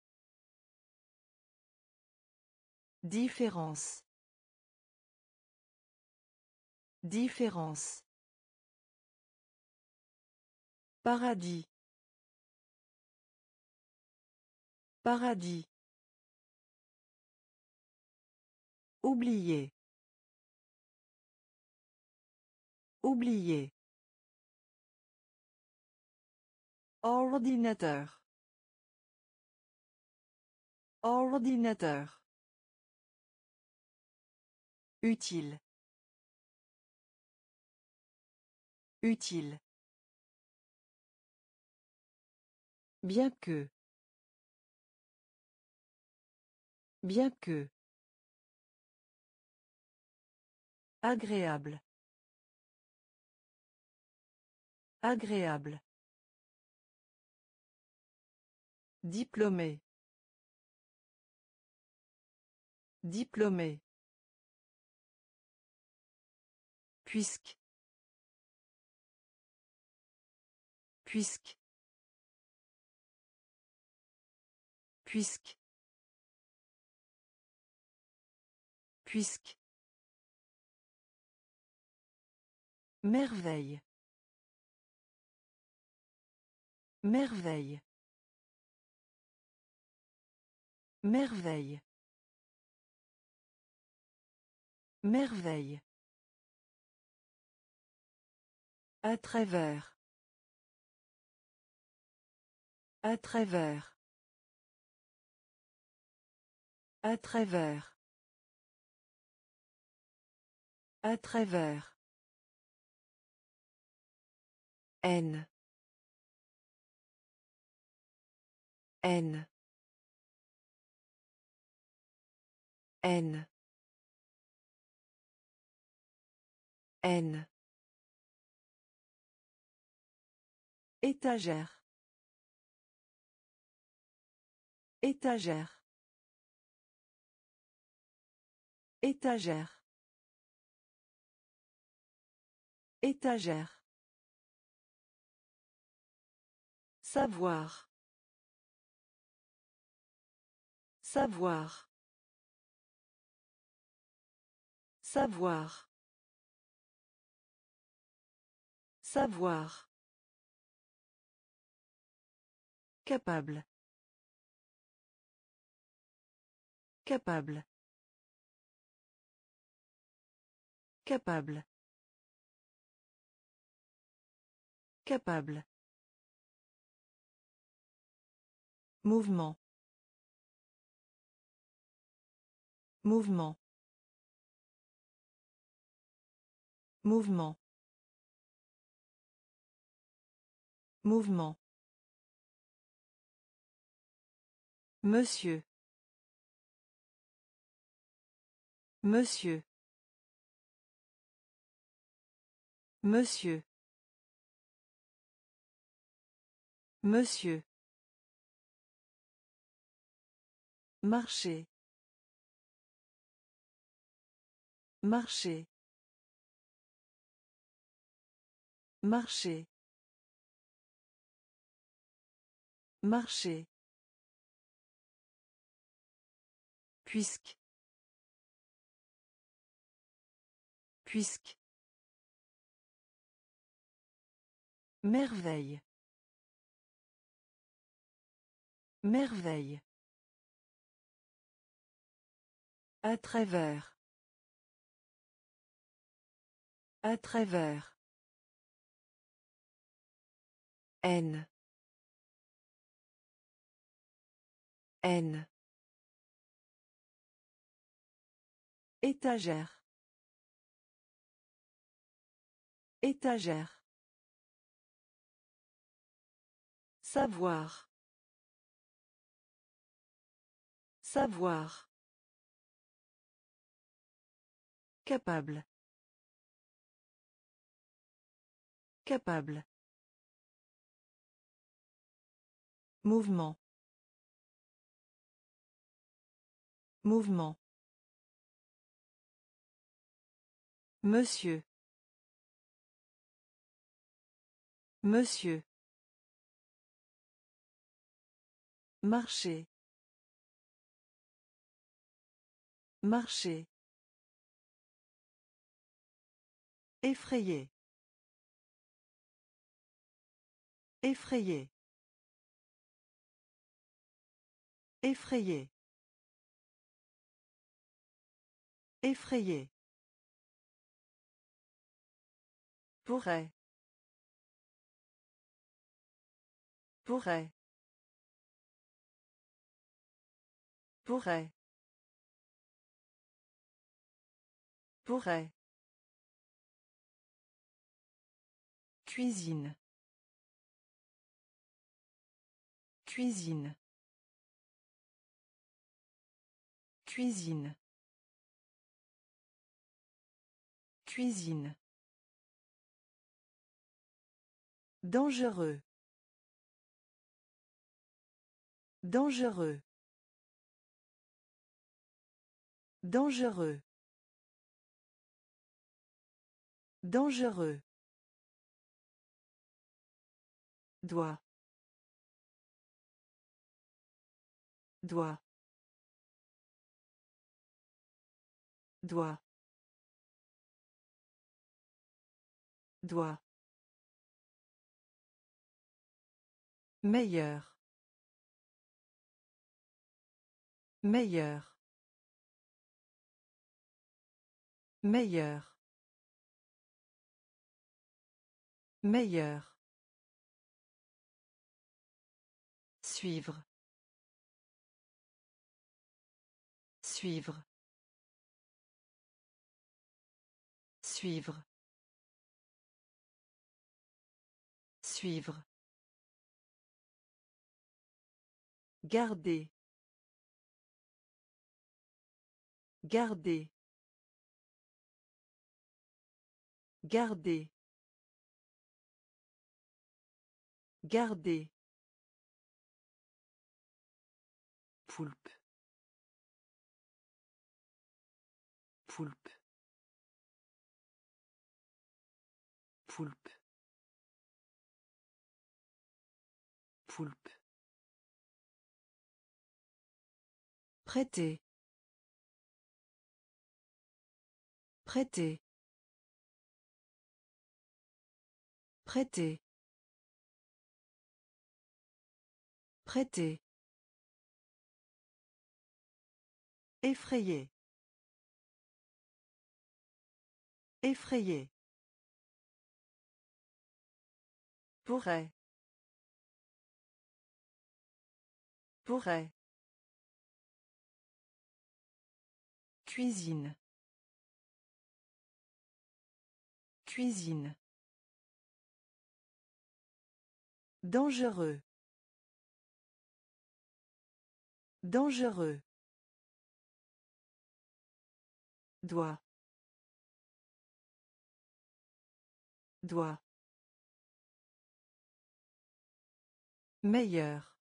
Différence. Différence. Paradis. Paradis. Oublier. Oublier. Ordinateur. Ordinateur. Utile. Utile. Bien que. Bien que. Agréable. Agréable. Diplômé. Diplômé. Puisque. Puisque. Puisque. Puisque. Merveille. Merveille. Merveille. Merveille. À travers. À travers. À travers. À travers. N. N. N. N. Étagère. Étagère. Étagère. Étagère. Savoir. Savoir. Savoir. Savoir. Capable. Capable. Capable. Capable. Mouvement. Mouvement. Mouvement. Mouvement. Monsieur. Monsieur. Monsieur. Monsieur. Marcher. Marcher. Marcher. Marcher. Puisque. Puisque. Merveille. Merveille. À travers. À travers. N. N. Étagère. Étagère. Savoir. Savoir. Capable. Capable. Mouvement. Mouvement. Monsieur. Monsieur. Marcher. Marcher. Effrayé. Effrayé. Effrayé. Effrayé. Pourrait. Pourrait. Pourrait. Pourrait. Cuisine. Cuisine. Cuisine. Cuisine. Dangereux. Dangereux. Dangereux. Dangereux. Doigt. Doigt. Doigt. Doigt. Meilleur. Meilleur. Meilleur. Meilleur. Suivre. Suivre. Suivre. Suivre. Garder. Garder. Garder. Garder. Poulpe. Poulpe. Poulpe. Poulpe. Prêter. Prêter. Prêter. Prêter. Effrayé. Effrayé. Pourrait. Pourrait. Cuisine. Cuisine. Dangereux. Dangereux. Doigt. Doigt. Meilleur.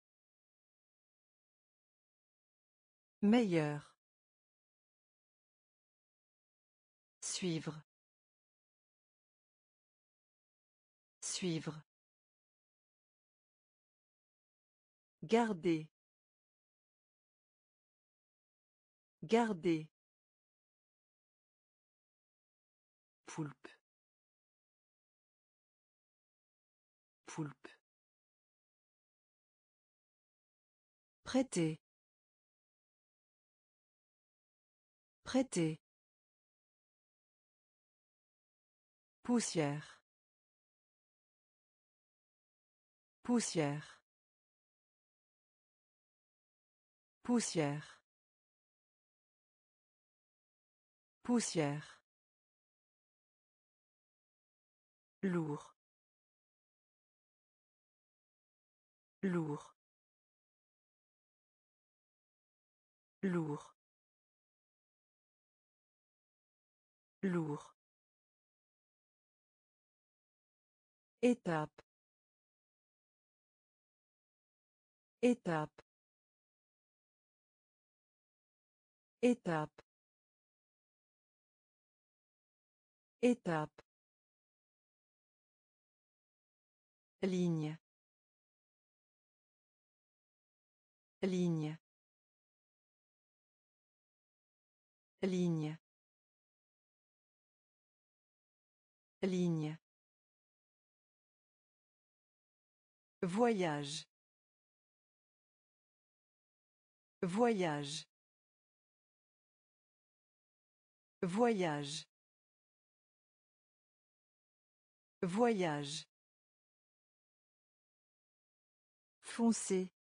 Meilleur. Suivre. Suivre. Garder. Garder. Poulpe. Poulpe. Prêter. Prêter. Poussière. Poussière. Poussière. Poussière. Lourd. Lourd. Lourd. Lourd. Étape. Étape. Étape. Étape. Ligne. Ligne. Ligne. Ligne. Voyage. Voyage. Voyage. Voyage. Foncé.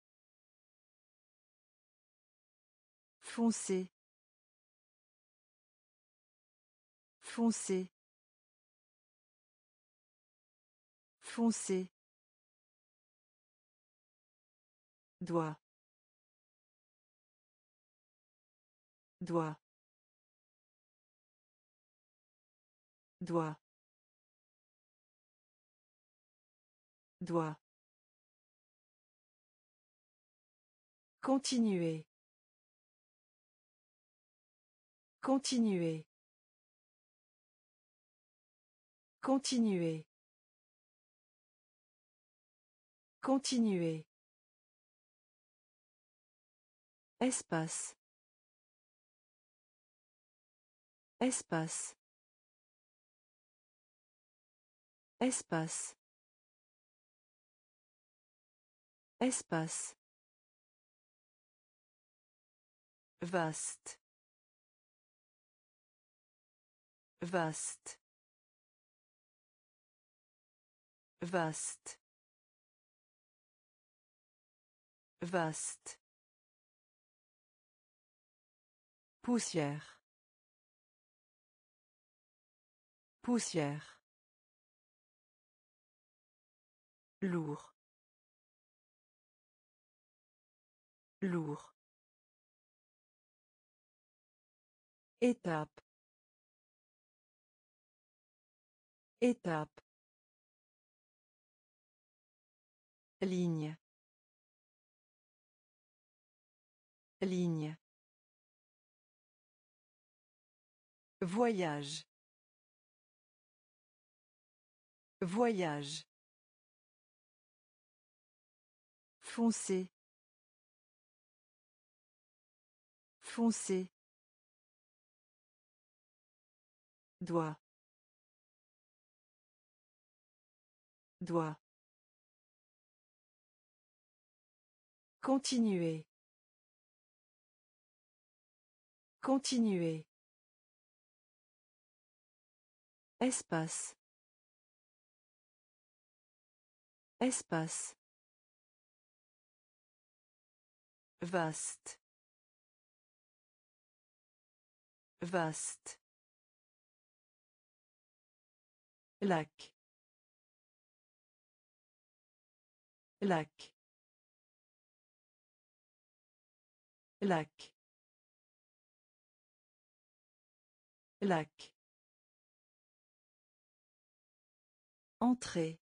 Foncé. Foncé. Foncé. Doigt. Doigt. Doigt. Doigt. Continuer. Continuer. Continuer. Continuer. Espace. Espace. Espace. Espace. Vaste. Vaste. Vaste. Vaste. Poussière. Poussière. Lourd. Lourd. Étape. Étape. Ligne. Ligne. Voyage. Voyage. Foncé. Foncé. Doigt. Doigt. Continuer. Continuer. Espace. Espace. Vaste. Vaste. Lac. Lac. Lac. Lac. Entrée.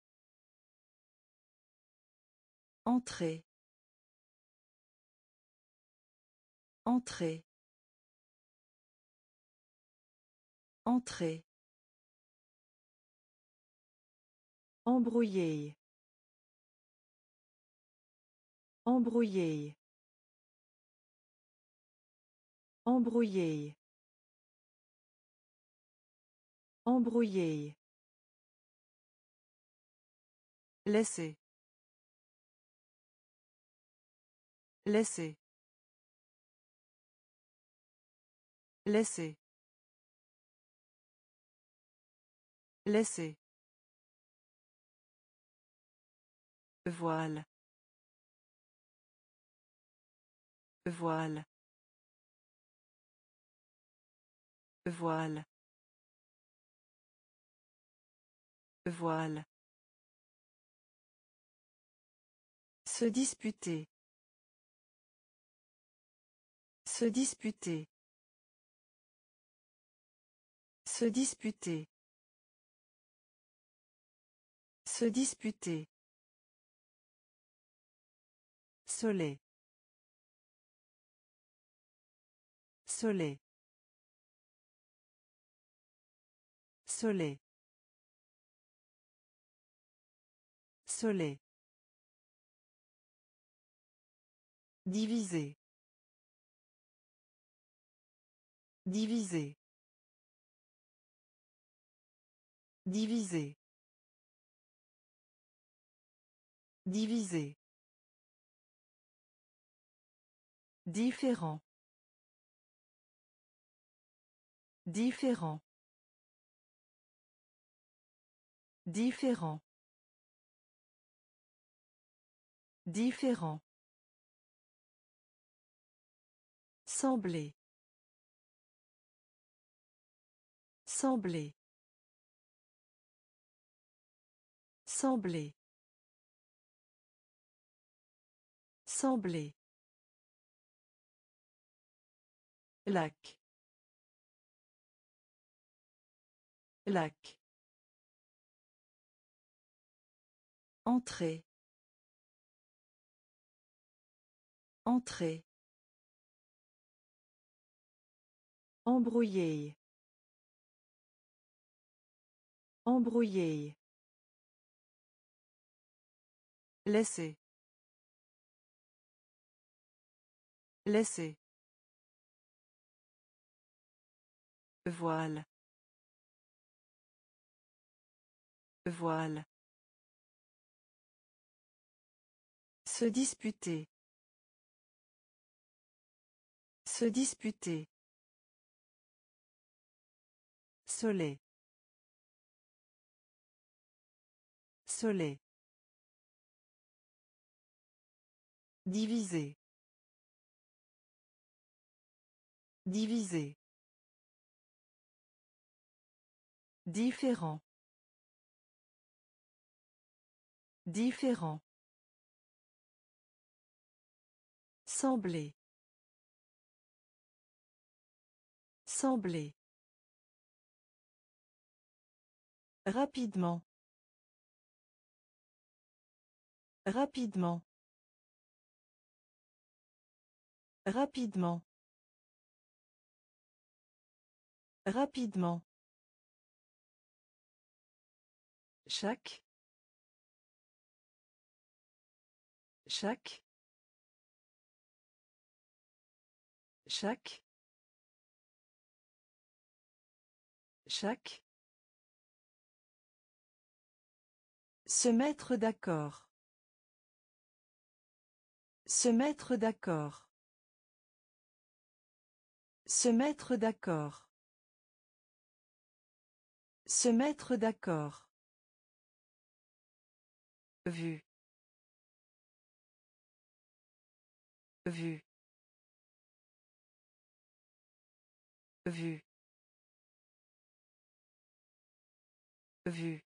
Entrée. Entrée. Entrée. Embrouiller. Embrouiller. Embrouiller. Embrouiller. Laisser. Laisser. Laisser. Laisser. Voile. Voile. Voile. Voile. Se disputer. Se disputer. Se disputer. Se disputer. Soleil. Soleil. Soleil. Soleil. Diviser. Diviser. Diviser. Diviser. Différent. Différent. Différent. Différent. Sembler. Sembler. Sembler. Sembler. Lac. Lac. Entrée. Entrée. Embrouiller. Embrouiller. Laisser. Laisser. Voile. Voile. Se disputer. Se disputer. Soleil. Soleil. Diviser. Diviser. Différent. Différent. Sembler. Sembler. Rapidement. Rapidement. Rapidement. Rapidement. Chaque. Chaque. Chaque. Chaque. Se mettre d'accord. Se mettre d'accord. Se mettre d'accord. Se mettre d'accord. Vue. Vue. Vue. Vue.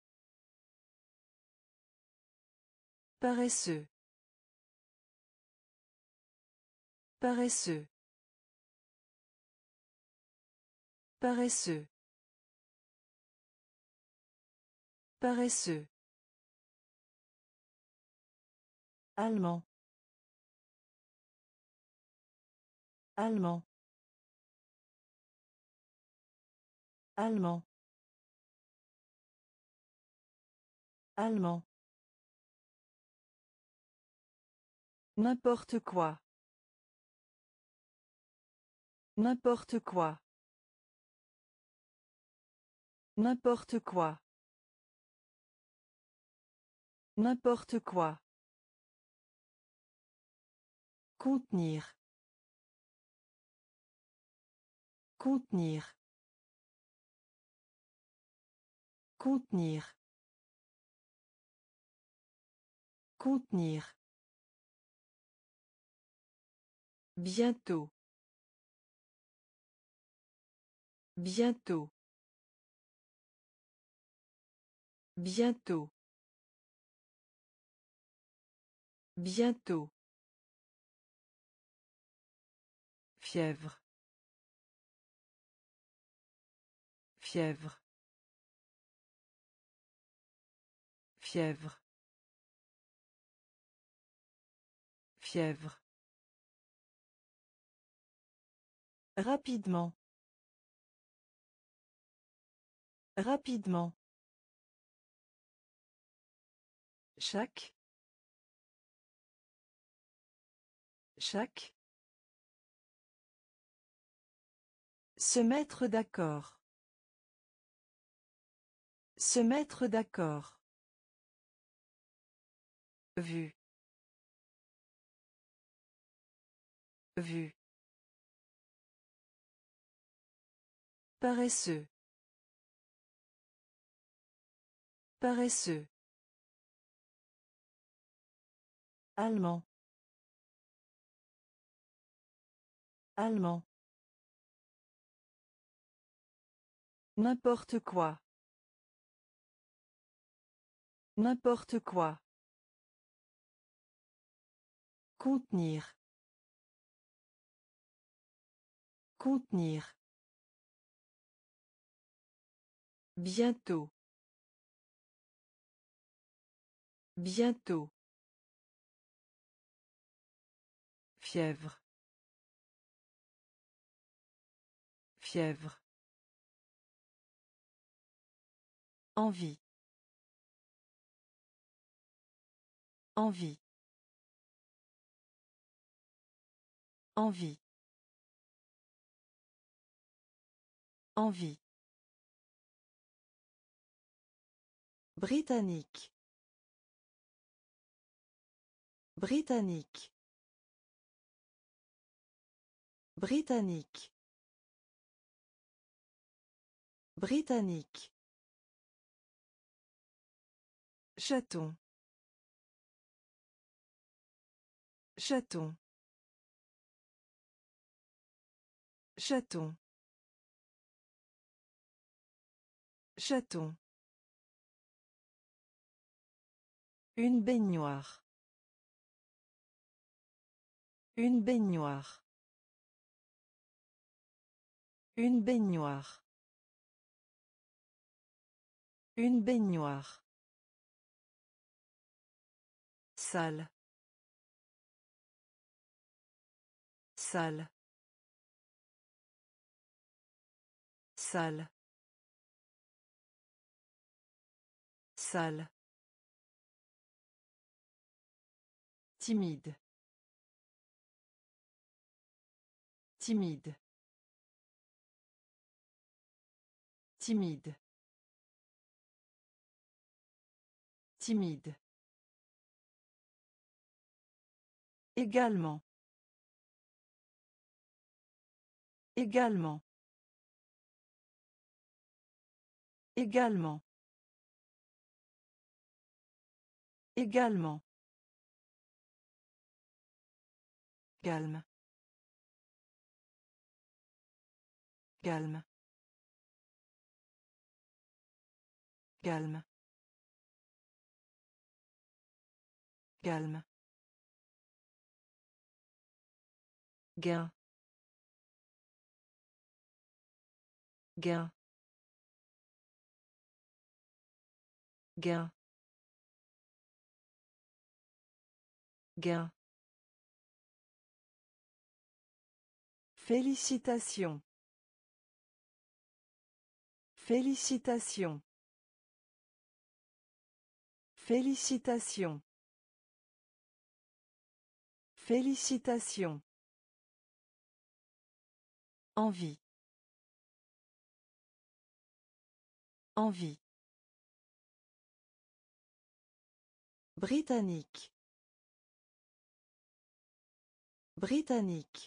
Paresseux. Paresseux. Paresseux. Paresseux. Allemand. Allemand. Allemand. Allemand. N'importe quoi. N'importe quoi. N'importe quoi. N'importe quoi. Contenir. Contenir. Contenir. Contenir. Bientôt. Bientôt. Bientôt. Bientôt. Fièvre. Fièvre. Fièvre. Fièvre. Rapidement. Rapidement. Chaque. Chaque. Se mettre d'accord. Se mettre d'accord. Vue. Vue. Paresseux. Paresseux. Allemand. Allemand. N'importe quoi. N'importe quoi. Contenir. Contenir. Bientôt. Bientôt. Fièvre. Fièvre. Envie. Envie. Envie. Envie. Britannique. Britannique. Britannique. Britannique. Chaton. Chaton. Chaton. Chaton. Une baignoire. Une baignoire. Une baignoire. Une baignoire. Salle. Salle. Salle. Sale. Timide. Timide. Timide. Timide. Également. Également. Également. Également. Calme. Calme. Calme. Calme. Gain. Gain. Gain. Gain. Félicitations. Félicitations. Félicitations. Félicitations. Envie. Envie. Britannique. Britannique.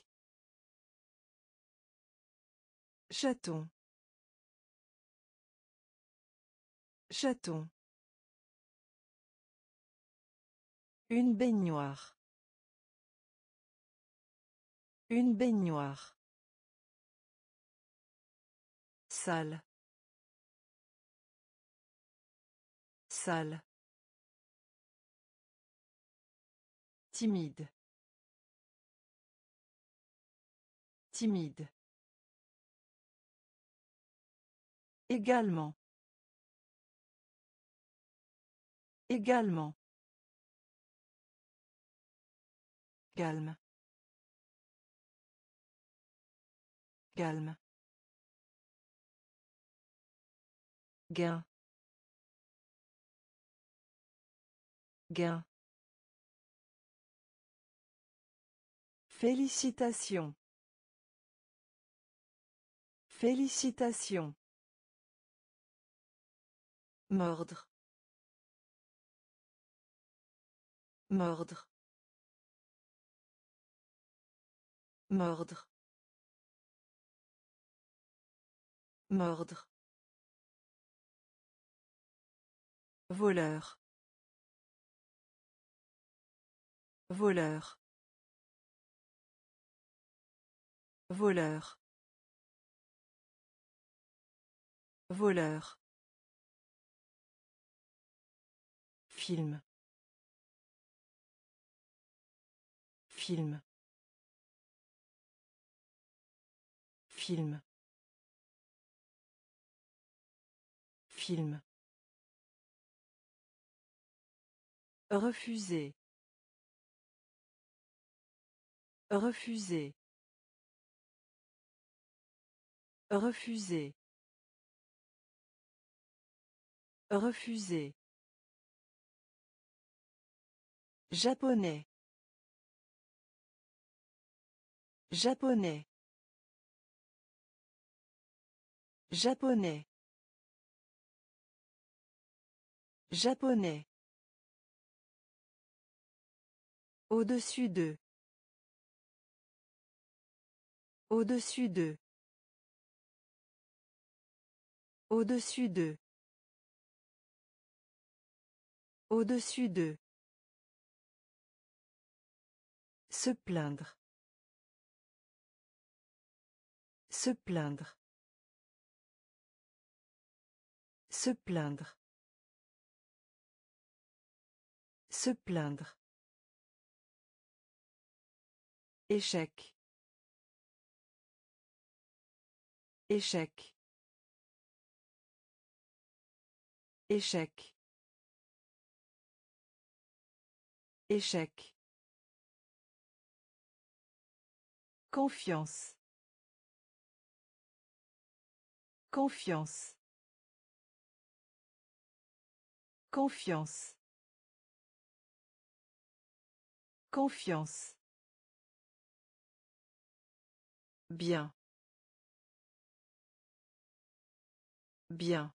Chaton. Chaton. Une baignoire. Une baignoire. Sale. Sale. Timide. Timide. Également. Également. Calme. Calme. Gain. Gain. Félicitations. Félicitations. Mordre. Mordre. Mordre. Mordre. Voleur. Voleur. Voleur. Voleur. Film. Film. Film. Film. Refuser. Refuser. Refuser. Refuser. Japonais. Japonais. Japonais. Japonais. Au-dessus d'eux. Au-dessus d'eux. Au-dessus d'eux. Au-dessus d'eux. Se plaindre. Se plaindre. Se plaindre. Se plaindre. Échec. Échec. Échec. Échec. Confiance. Confiance. Confiance. Confiance. Bien. Bien.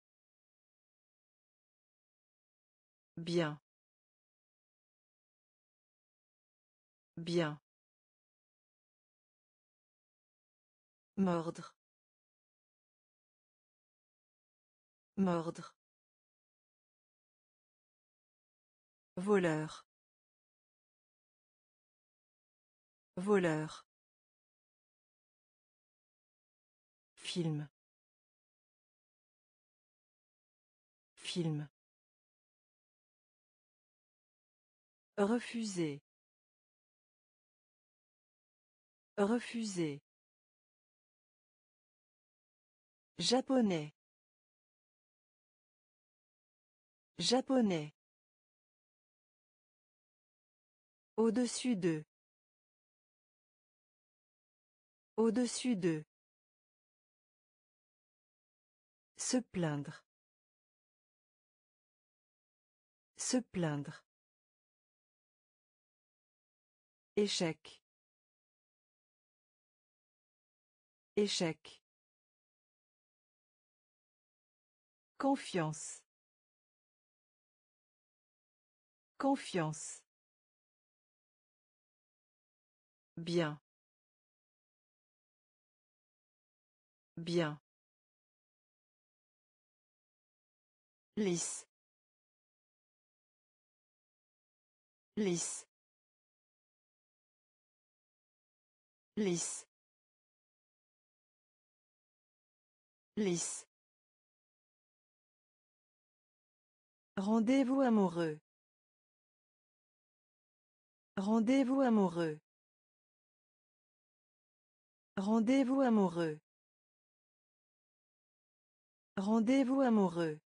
Bien. Bien. Mordre. Mordre. Voleur. Voleur. Film. Film. Refuser. Refuser. Japonais. Japonais. Au-dessus d'eux. Au-dessus d'eux. Se plaindre. Se plaindre. Échec. Échec. Confiance. Confiance. Bien. Bien. Lisse. Lisse. Lisse. Lisse. Rendez-vous amoureux. Rendez-vous amoureux. Rendez-vous amoureux. Rendez-vous amoureux.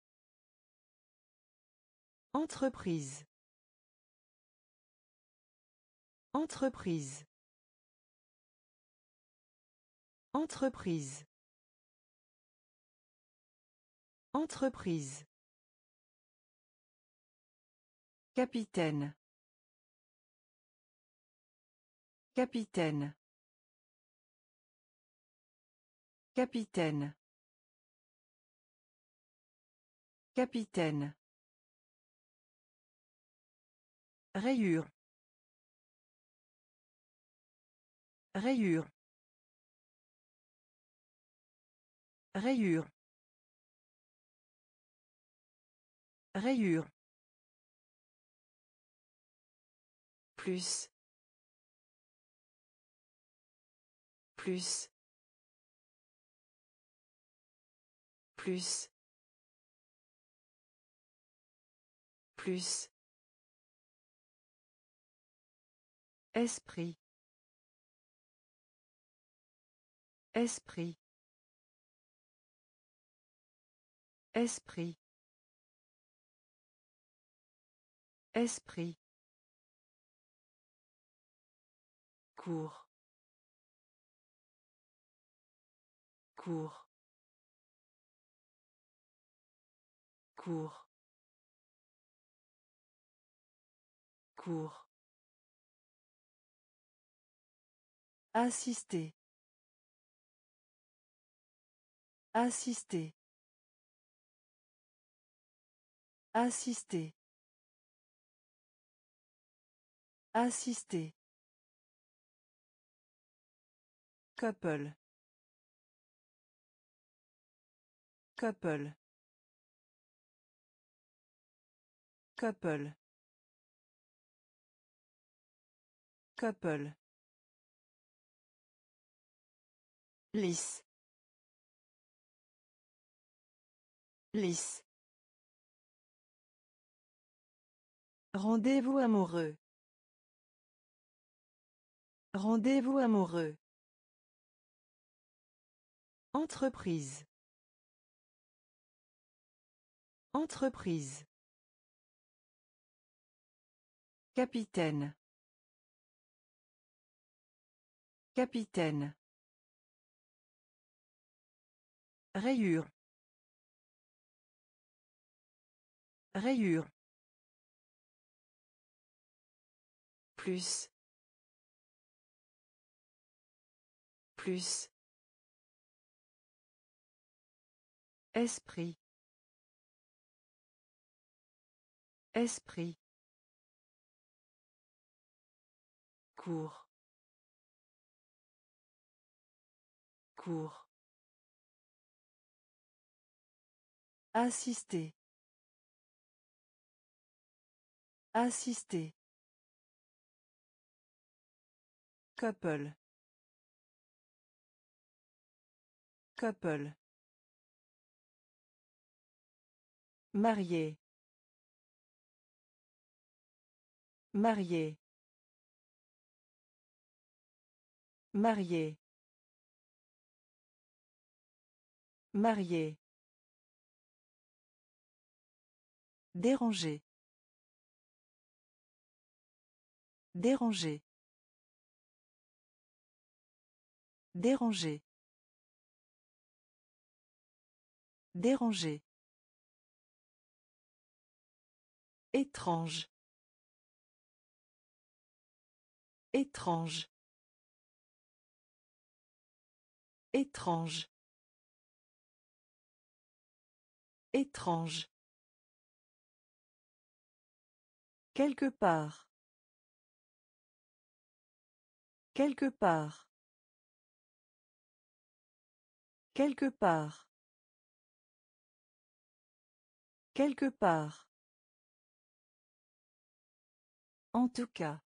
Entreprise. Entreprise. Entreprise. Entreprise. Capitaine. Capitaine. Capitaine. Capitaine. Rayure. Rayure. Rayure. Rayure. Plus. Plus. Plus. Plus. Esprit. Esprit. Esprit. Esprit. Cours. Cours. Cours. Cours. Assister. Assister. Assister. Assister. Couple. Couple. Couple. Couple. Lisse. Lisse. Rendez-vous amoureux. Rendez-vous amoureux. Entreprise. Entreprise. Capitaine. Capitaine. Rayure. Rayure. Plus. Plus. Esprit. Esprit. Cours. Cours. Assister. Assister. Couple. Couple. Marié. Marié. Marié. Marié. Déranger. Déranger. Déranger. Déranger. Étrange. Étrange. Étrange. Étrange. Quelque part. Quelque part. Quelque part. Quelque part. En tout cas.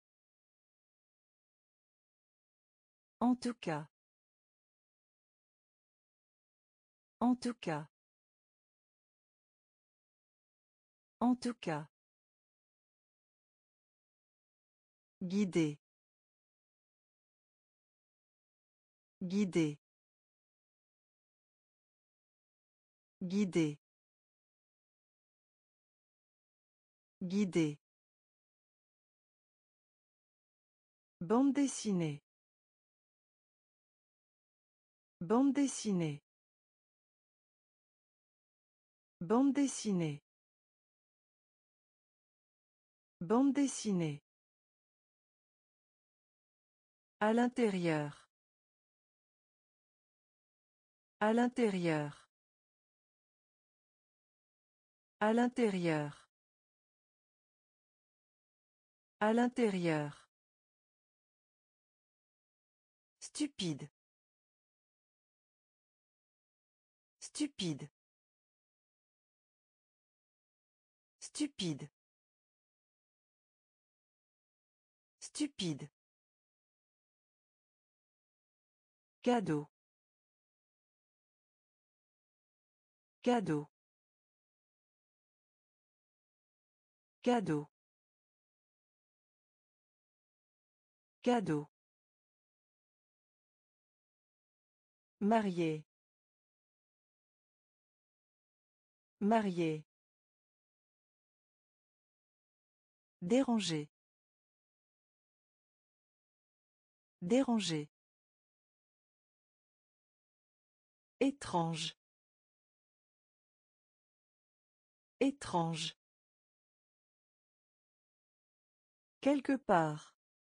En tout cas. En tout cas. En tout cas. Guider. Guider. Guider. Guider. Bande dessinée. Bande dessinée. Bande dessinée. Bande dessinée. À l'intérieur. À l'intérieur. À l'intérieur. À l'intérieur. Stupide. Stupide. Stupide. Stupide. Cadeau. Cadeau. Cadeau. Cadeau. Marié. Marié. Déranger. Déranger. Étrange. Étrange. Quelque part.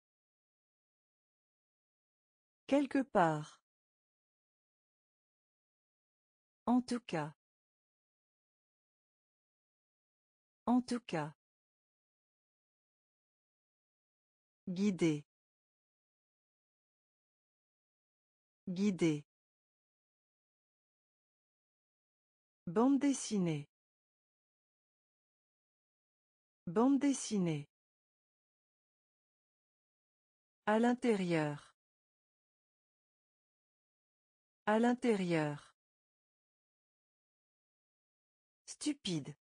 Quelque part. En tout cas. En tout cas. Guider. Guider. Bande dessinée. Bande dessinée. À l'intérieur. À l'intérieur. Stupide.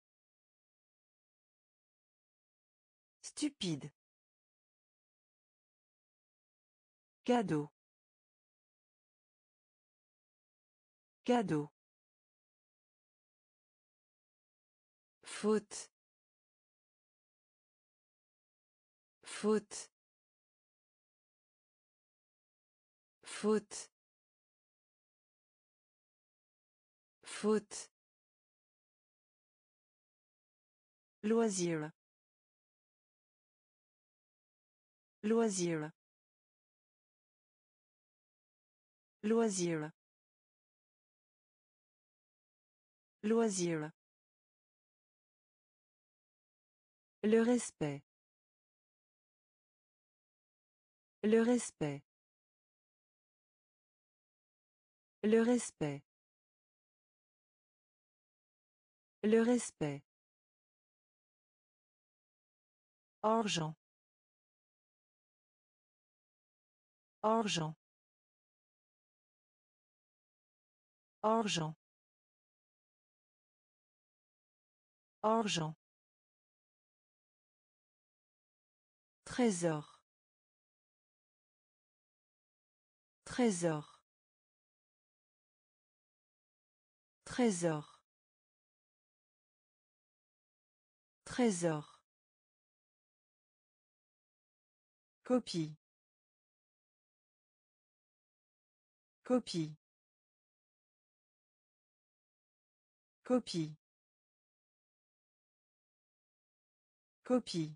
Stupide. Cadeau. Cadeau. Faute. Faute. Faute. Faute. Loisir. Loisir. Loisir. Loisir. Le respect. Le respect. Le respect. Le respect. Argent. Argent. Argent. Argent. Trésor. Trésor. Trésor. Trésor. Copie. Copie. Copie. Copie.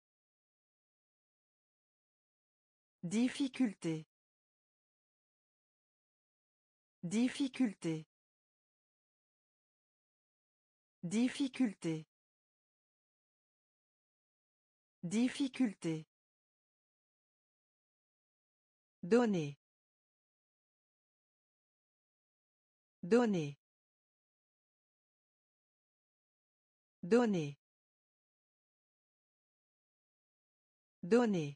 Difficulté. Difficulté. Difficulté. Difficulté. Donner. Donner. Donner. Donner.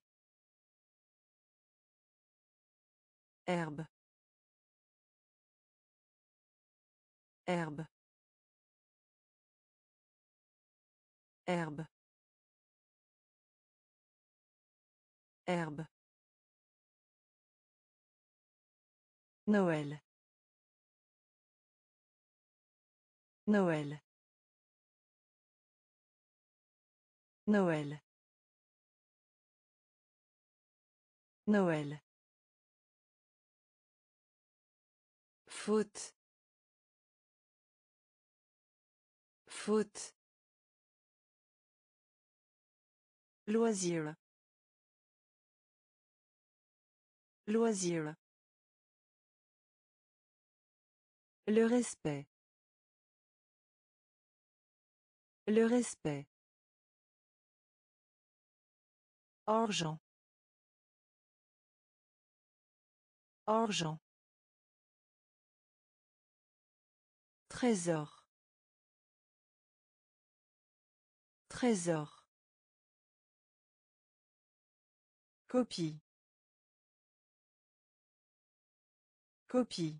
Herbe. Herbe. Herbe. Herbe. Noël. Noël. Noël. Noël. Faute. Faute. Loisir. Loisir. Le respect. Le respect. Argent. Argent. Trésor. Trésor. Copie. Copie.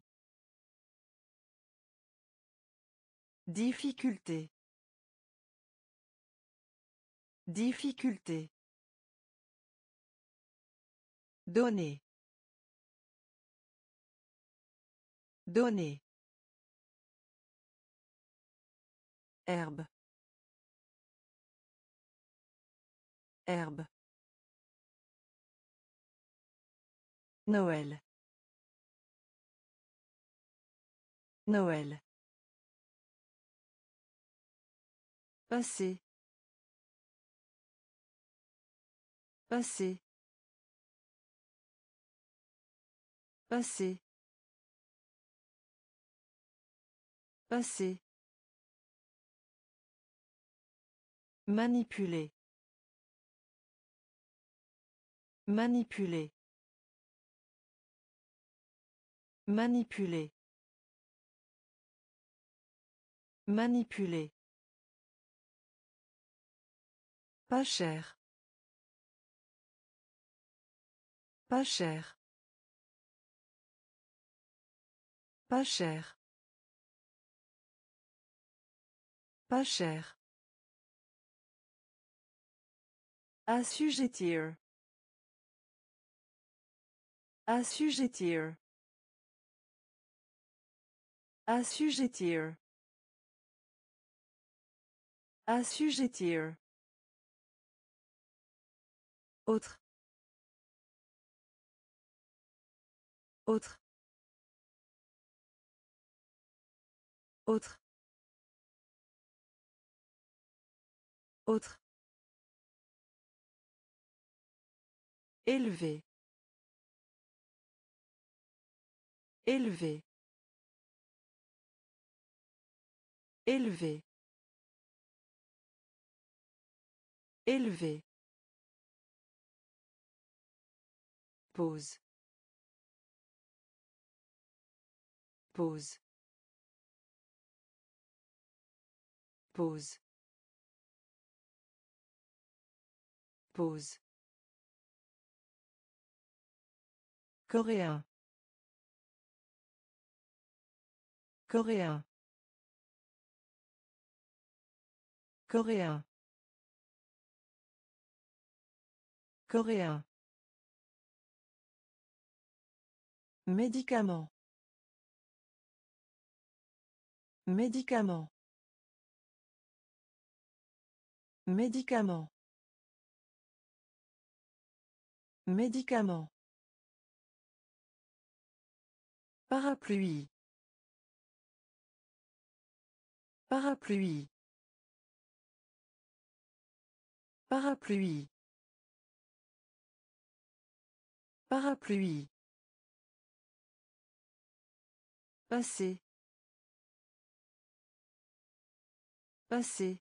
Difficulté. Difficulté. Donner. Donner. Herbe. Herbe. Noël. Noël. Passé. Passé. Passé. Passé. Manipuler. Manipuler. Manipuler. Manipuler. Pas cher. Pas cher. Pas cher. Pas cher. Assujettir. Assujettir. Assujettir. Assujettir. Autre. Autre. Autre. Autre. Élevé. Élevé. Élevé. Élevé. Pause. Pause. Pause. Pause. Coréen. Coréen. Coréen. Coréen. Médicament. Médicament. Médicament. Médicament. Parapluie. Parapluie. Parapluie. Parapluie. Passer. Passer.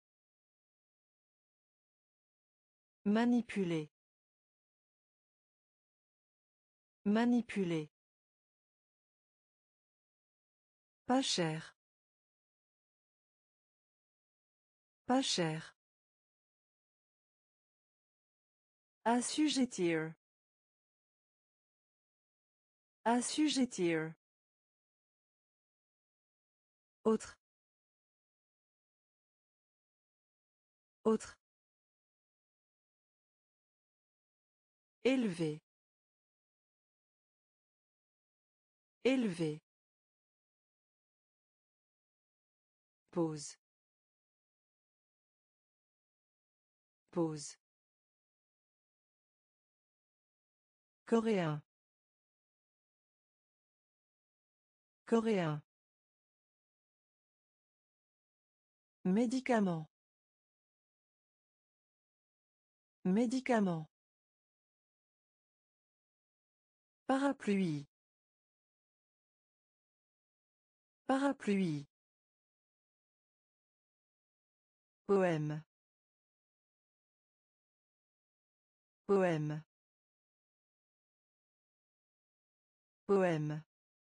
Manipuler. Manipuler. Pas cher. Pas cher. Assujettir. Assujettir. Autre. Autre. Élevé. Élevé. Pause. Pause. Coréen. Coréen. Médicament. Médicament. Parapluie. Parapluie. Poème. Poème. Poème.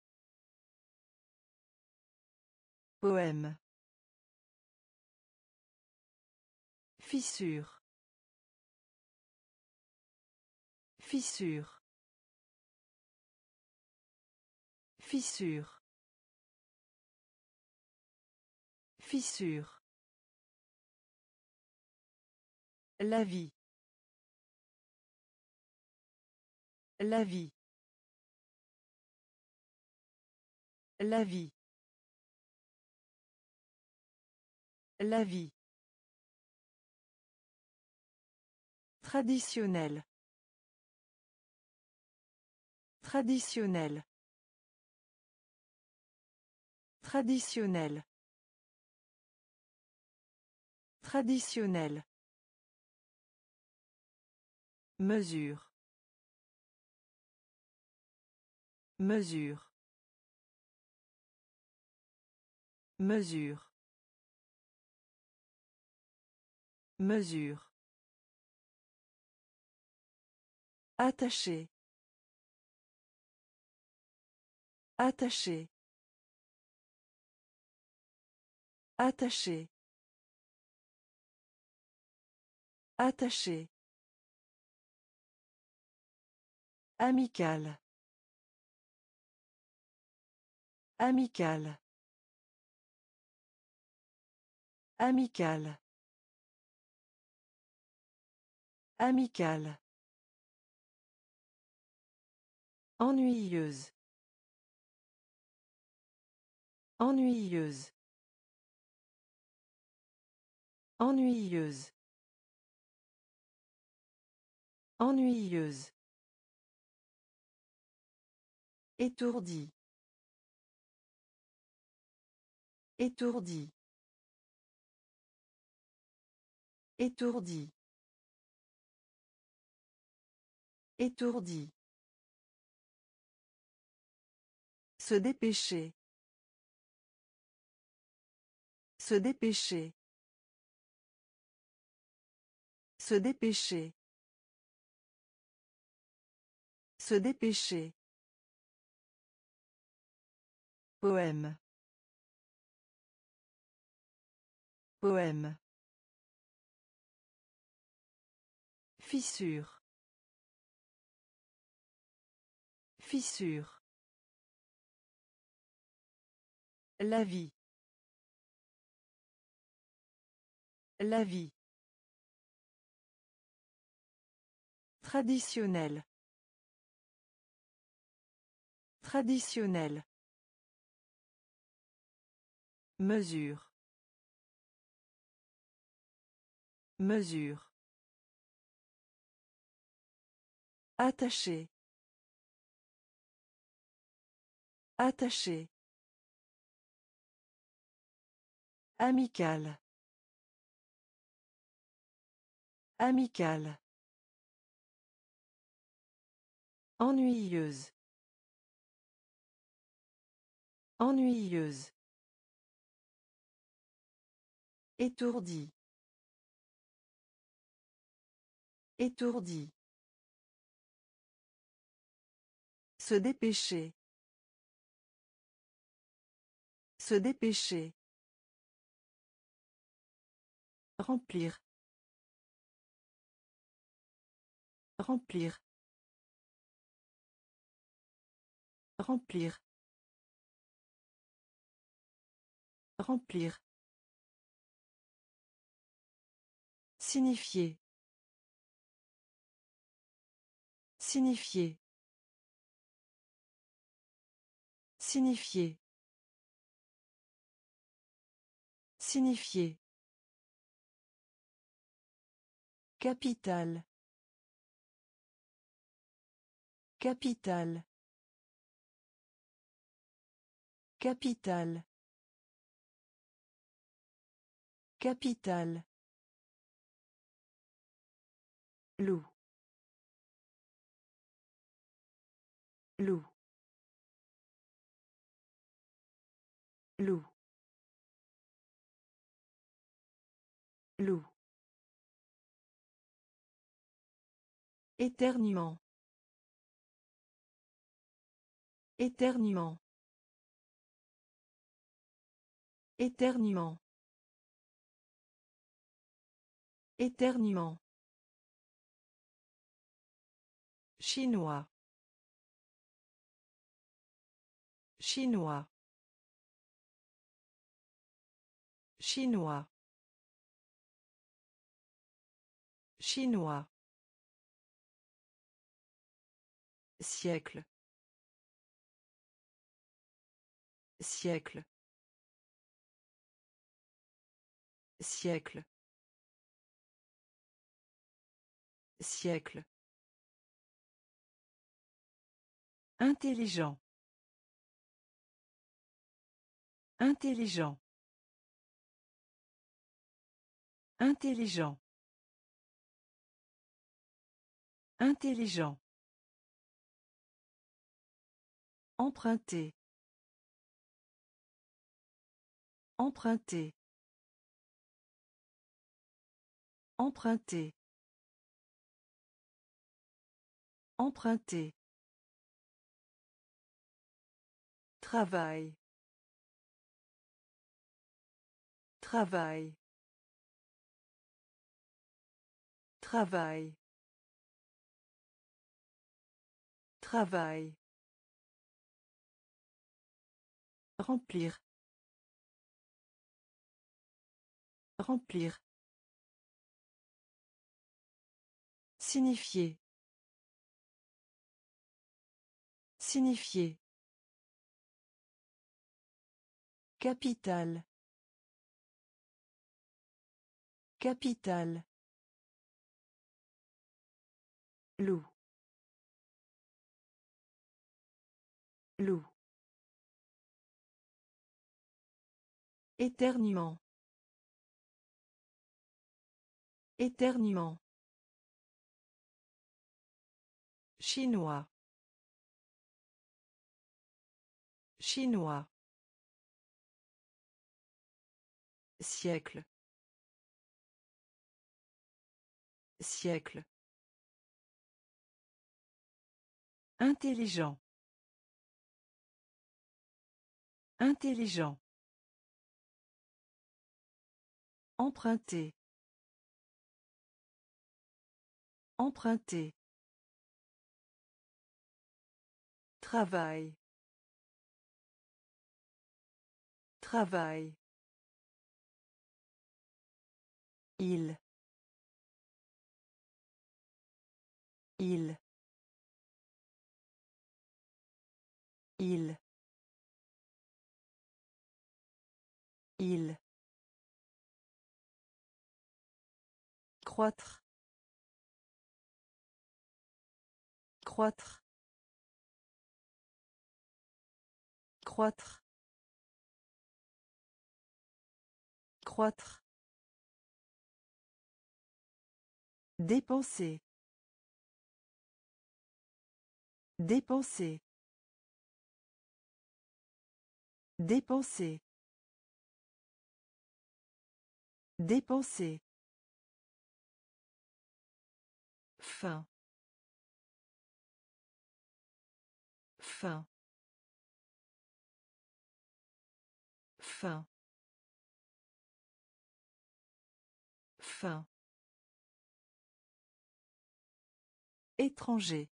Poème. Fissure. Fissure. Fissure. Fissure. La vie. La vie. La vie. La vie. Traditionnel. Traditionnel. Traditionnel. Traditionnel. Mesure. Mesure. Mesure. Mesure. Attaché. Attaché. Attaché. Attaché. Amical. Amical. Amical. Amical. Ennuyeuse. Ennuyeuse. Ennuyeuse. Ennuyeuse. Étourdi. Étourdi. Étourdi. Étourdi. Se dépêcher. Se dépêcher. Se dépêcher. Se dépêcher. Poème. Poème. Fissure. Fissure. La vie. La vie. Traditionnel. Traditionnel. Mesure. Mesure. Attaché. Attaché. Amical. Amical. Ennuyeuse. Ennuyeuse. Étourdi. Étourdi. Se dépêcher. Se dépêcher. Remplir. Remplir. Remplir. Remplir. Signifier. Signifier. Signifier. Signifier. Capitale. Capitale. Capitale. Capitale. Loup. Loup. Loup. Loup. Éternuement. Éternuement. Éternuement. Éternuement. Chinois. Chinois. Chinois. Chinois. Siècle. Siècle. Siècle. Siècle. Intelligent. Intelligent. Intelligent. Intelligent. Emprunter. Emprunter. Emprunter. Emprunter. Travail. Travail. Travail. Travail. Remplir. Remplir. Signifier. Signifier. Capitale. Capitale. Loup. Loup. Éternuement. Éternuement. Chinois. Chinois. Siècle. Siècle. Intelligent. Intelligent. Emprunter. Emprunter. Travail. Travail. Il. Il. Il. Il. Croître. Croître. Croître. Croître. Dépenser. Dépenser. Dépenser. Dépenser. Fin. Fin. Fin. Fin. Étranger.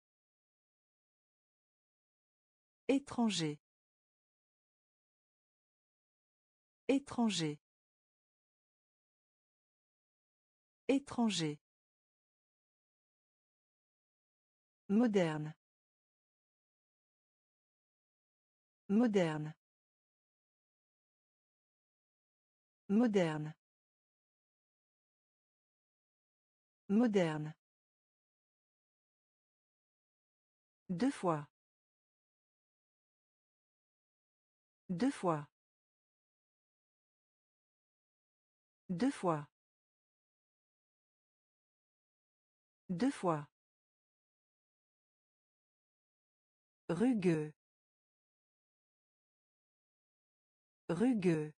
Étranger. Étranger. Étranger. Moderne. Moderne. Moderne. Moderne. Deux fois. Deux fois. Deux fois. Deux fois. Rugueux. Rugueux.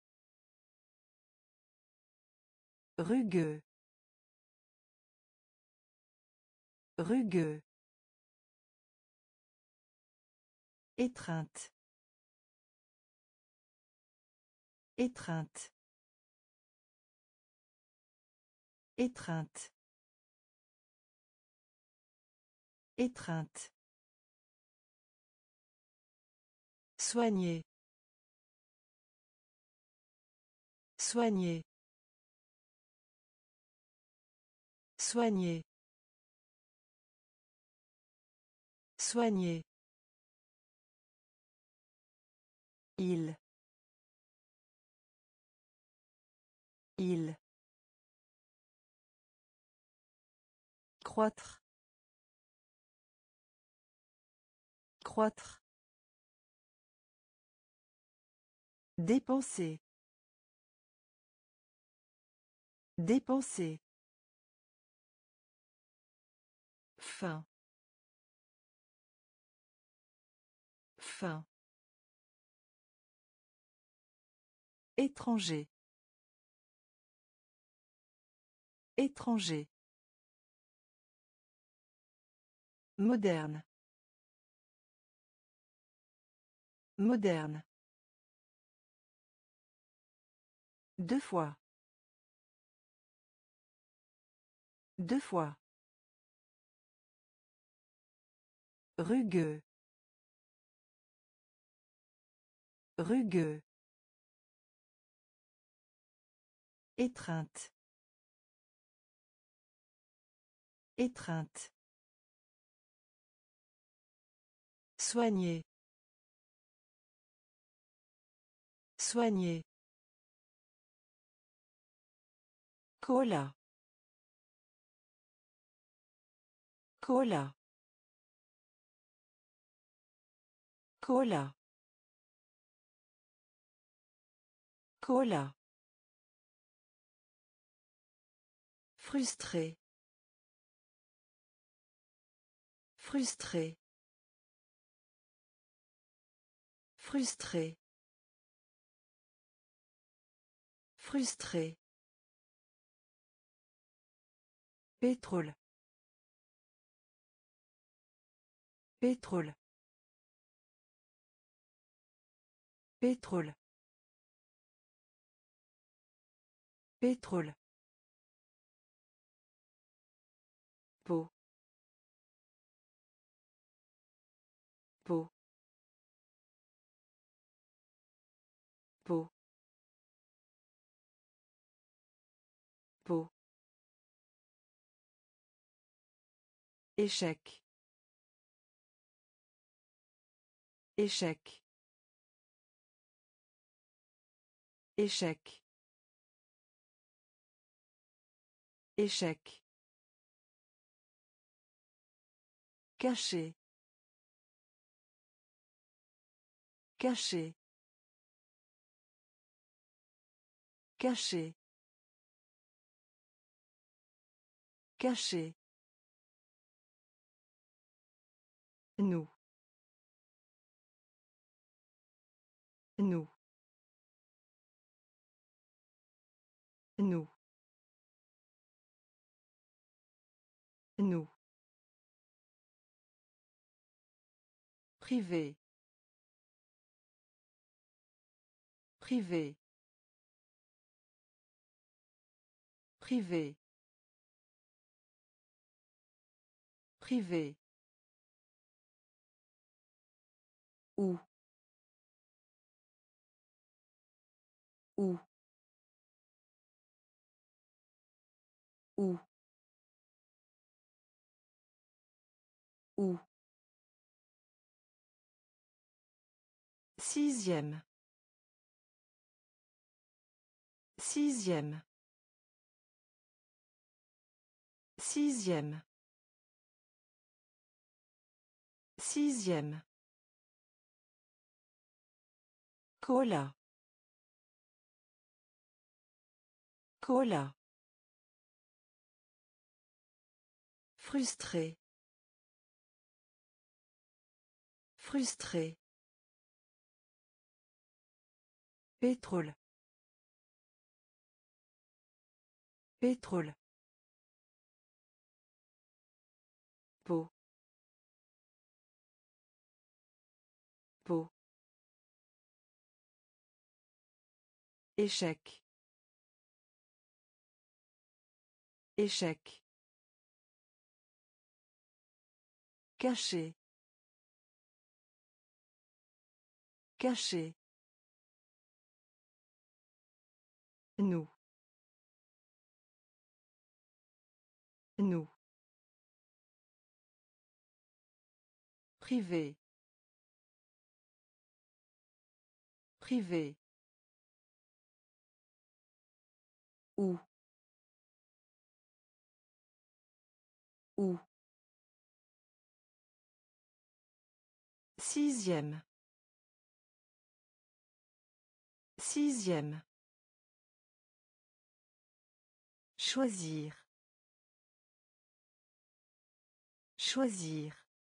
Rugueux. Rugueux. Étreinte. Étreinte. Étreinte. Étreinte. Soigner. Soigner. Soigner. Soigner. Il. Il. Croître. Croître. Dépenser. Dépenser. Fin. Fin. Étranger. Étranger. Moderne. Moderne. Deux fois. Deux fois. Rugueux. Rugueux. Étreinte. Étreinte. Soigner. Soigner. Cola. Cola. Cola. Cola. Frustré. Frustré. Frustré. Frustré. Pétrole. Pétrole. Pétrole. Pétrole. Peau. Peau. Peau. Peau. Échec. Échec. Échec. Échec. Caché. Caché. Caché. Caché. Nous. Nous. Nous. Nous. Privé. Privé. Privé. Privé. Où. Où. Où. Où. Sixième. Sixième. Sixième. Sixième. Cola. Cola. Frustré. Frustré. Pétrole. Pétrole. Peau. Peau. Échec. Échec. Caché. Caché. Nous. Nous. Privé. Privé. Où. Où. Sixième. Sixième. Choisir. Choisir.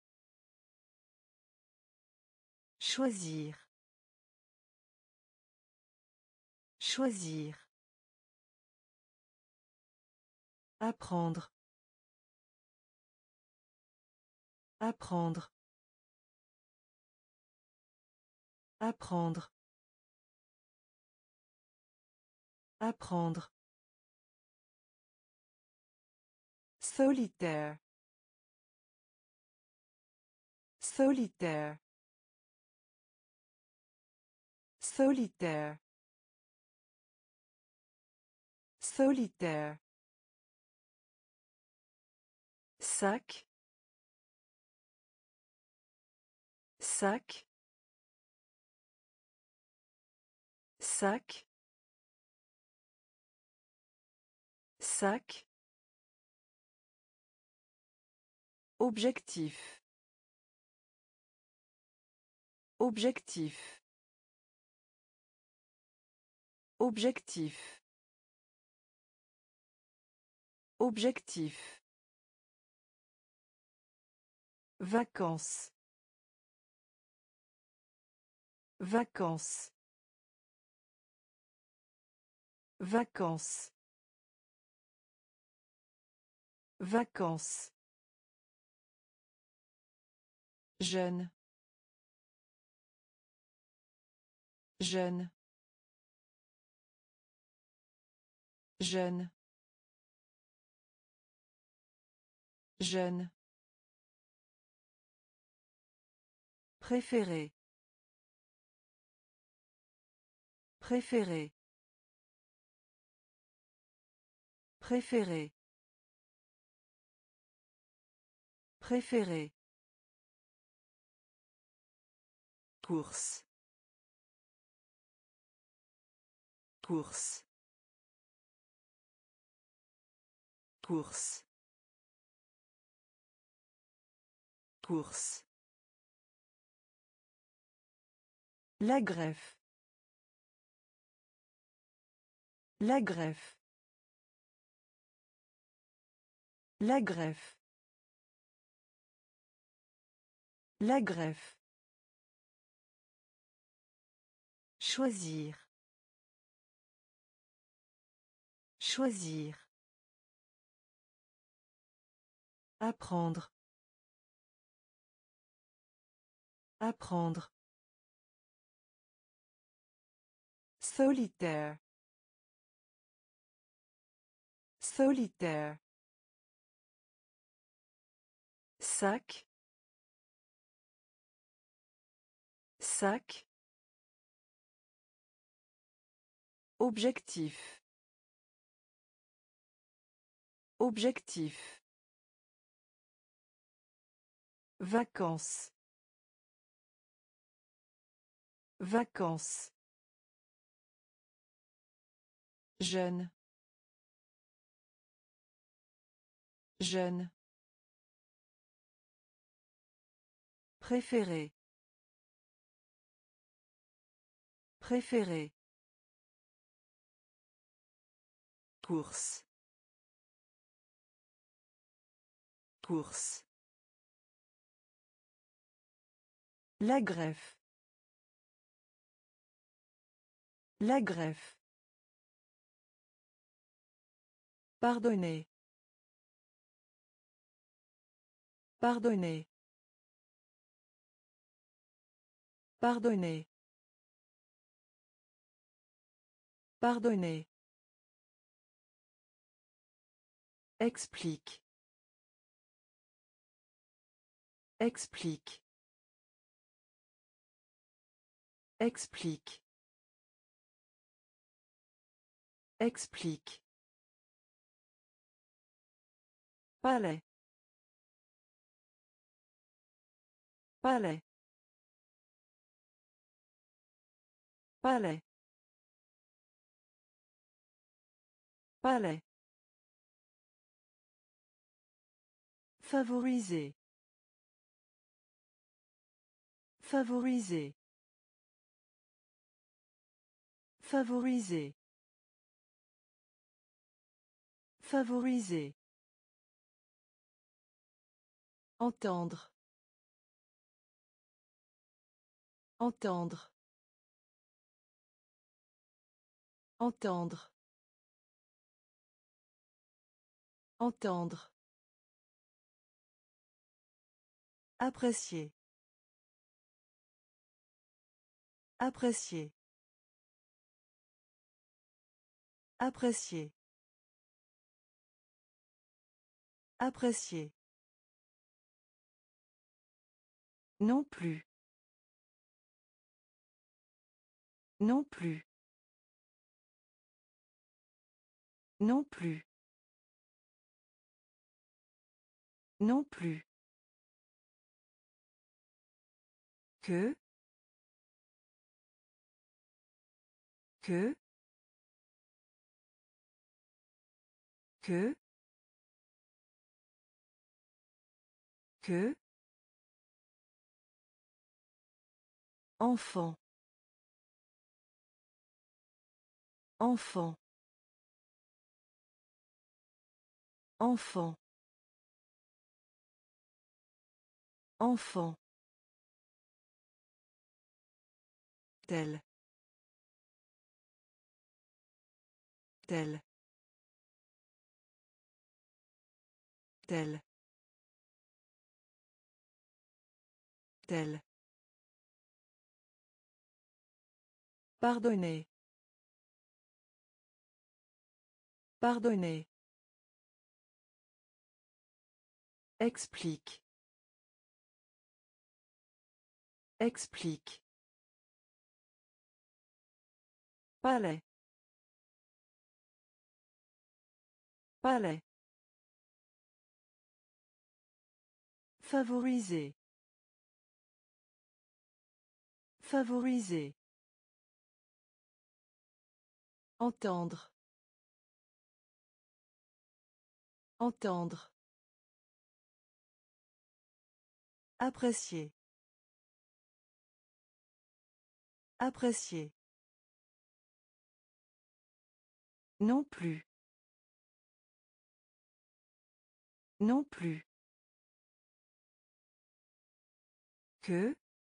Choisir. Choisir. Apprendre. Apprendre. Apprendre. Apprendre. Solitaire. Solitaire. Solitaire. Solitaire. Sac. Sac. Sac. Sac. Objectif. Objectif. Objectif. Objectif. Vacances. Vacances. Vacances. Vacances. Jeune. Jeune. Jeune. Jeune. Préféré. Préféré. Préféré. Préféré. Course. Course. Course. Course. La greffe. La greffe. La greffe. La greffe. Choisir. Choisir. Apprendre. Apprendre. Solitaire. Solitaire. Sac. Sac. Objectif. Objectif. Vacances. Vacances. Jeune. Jeune. Préféré. Préféré. Course. Course. La greffe. La greffe. Pardonnez. Pardonnez. Pardonnez. Pardonnez. Explique. Explique. Explique. Explique. Palais. Palais. Palais. Palais. Favoriser. Favoriser. Favoriser. Favoriser. Entendre. Entendre. Entendre. Entendre. Apprécier. Apprécier. Apprécier. Apprécier. Non plus. Non plus. Non plus. Non plus. Que. Que. Que. Que. Enfant. Enfant. Enfant. Enfant. Tel. Tel. Tel. Tel. Pardonner. Pardonner. Explique. Explique. Palais. Palais. Favoriser. Favoriser. Entendre. Entendre. Apprécier. Apprécier. Non plus. Non plus. Que.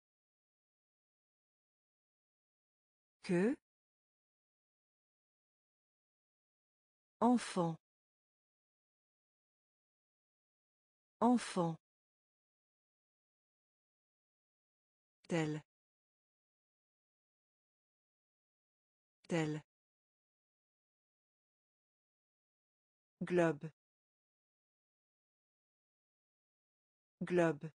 Que. Enfant. Enfant. Tel. Tel. Globe. Globe.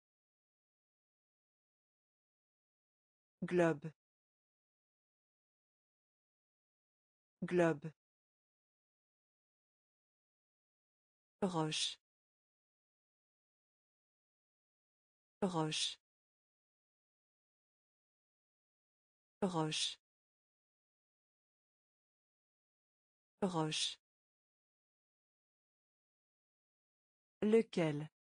Globe. Globe. Roche. Roche. Roche. Roche. Lequel.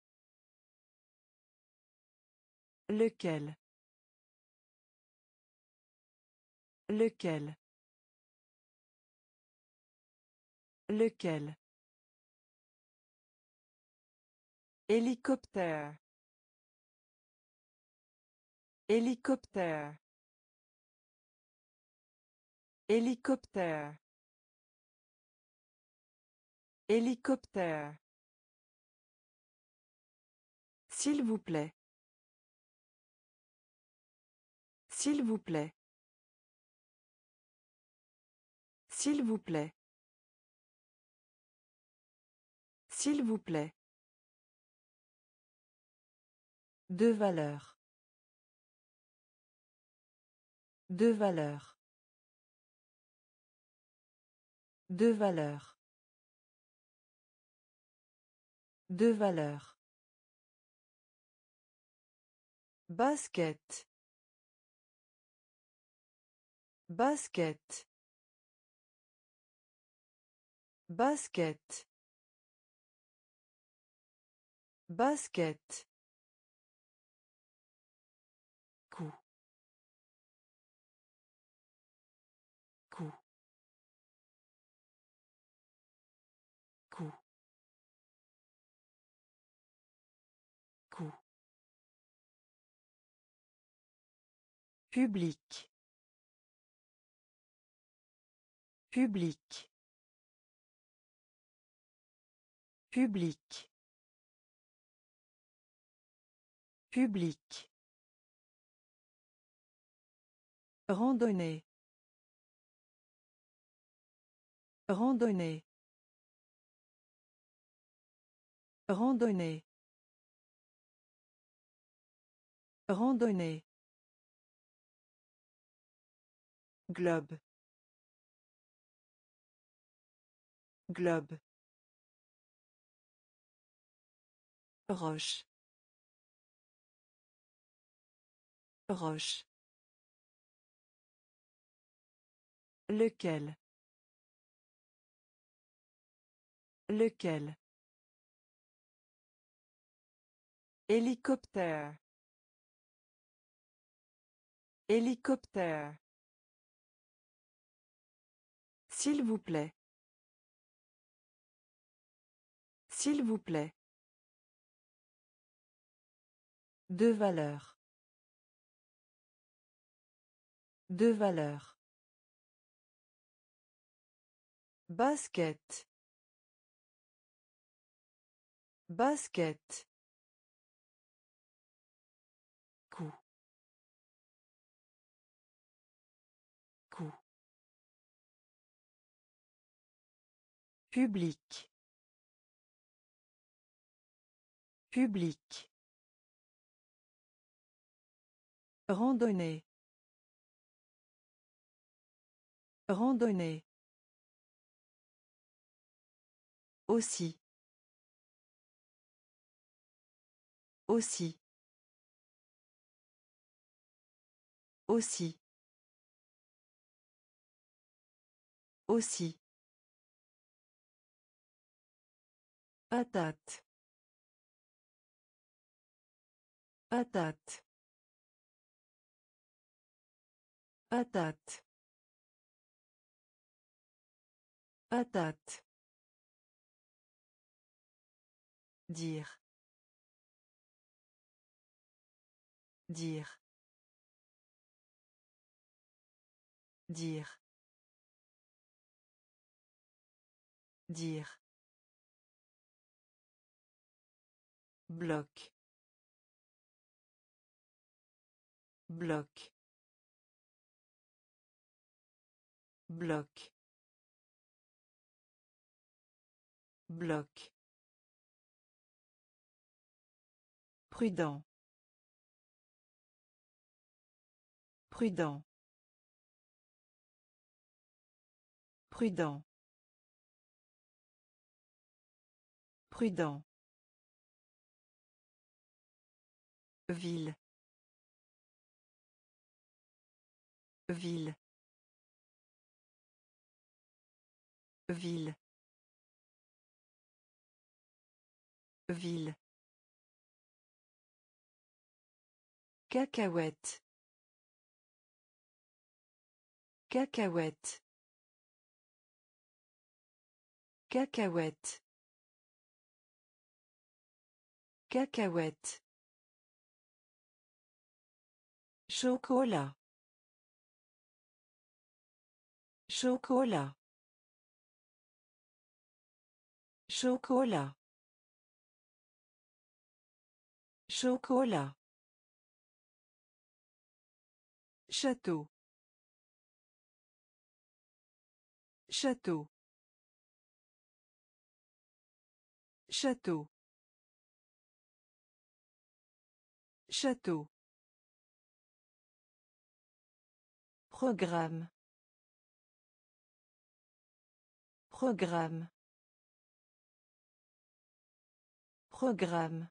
Lequel. Lequel. Lequel. Hélicoptère. Hélicoptère. Hélicoptère. Hélicoptère. S'il vous plaît. S'il vous plaît. S'il vous plaît. S'il vous plaît. De valeur. De valeur. De valeur. De valeur. Basket. Basket. Basket. Basket. Coup. Coup. Coup. Coup. Public. Public. Public. Public. Randonnée. Randonnée. Randonnée. Randonnée. Globe. Globe. Roche. Roche. Lequel. Lequel. Hélicoptère. Hélicoptère. S'il vous plaît. S'il vous plaît. De valeur. De valeur. Basket. Basket. Coup. Coup. Public. Public. Randonnée. Randonnée. Aussi. Aussi. Aussi. Aussi. Patate. Patate. Patate. Patate. Dire. Dire. Dire. Dire. Bloc. Bloc. Bloc. Bloc. Prudent. Prudent. Prudent. Prudent. Ville. Ville. Ville. Ville. Cacahuète. Cacahuète. Cacahuète. Cacahuète. Chocolat. Chocolat. Chocolat. Chocolat. Château. Château. Château. Château. Programme. Programme. Programme.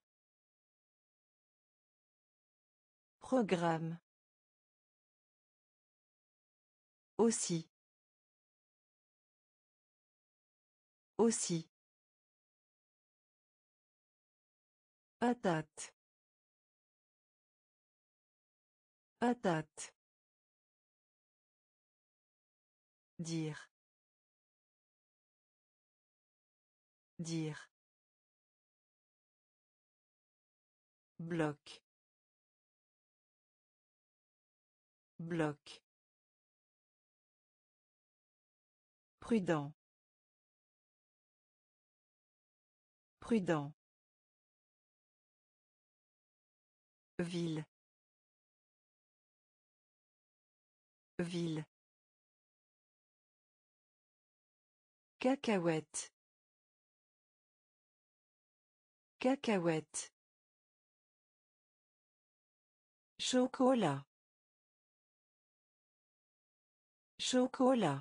Programme. Aussi. Aussi. Patate. Patate. Dire. Dire. Bloc. Bloc. Prudent. Prudent. Ville. Ville. Cacahuète. Cacahuète. Chocolat. Chocolat.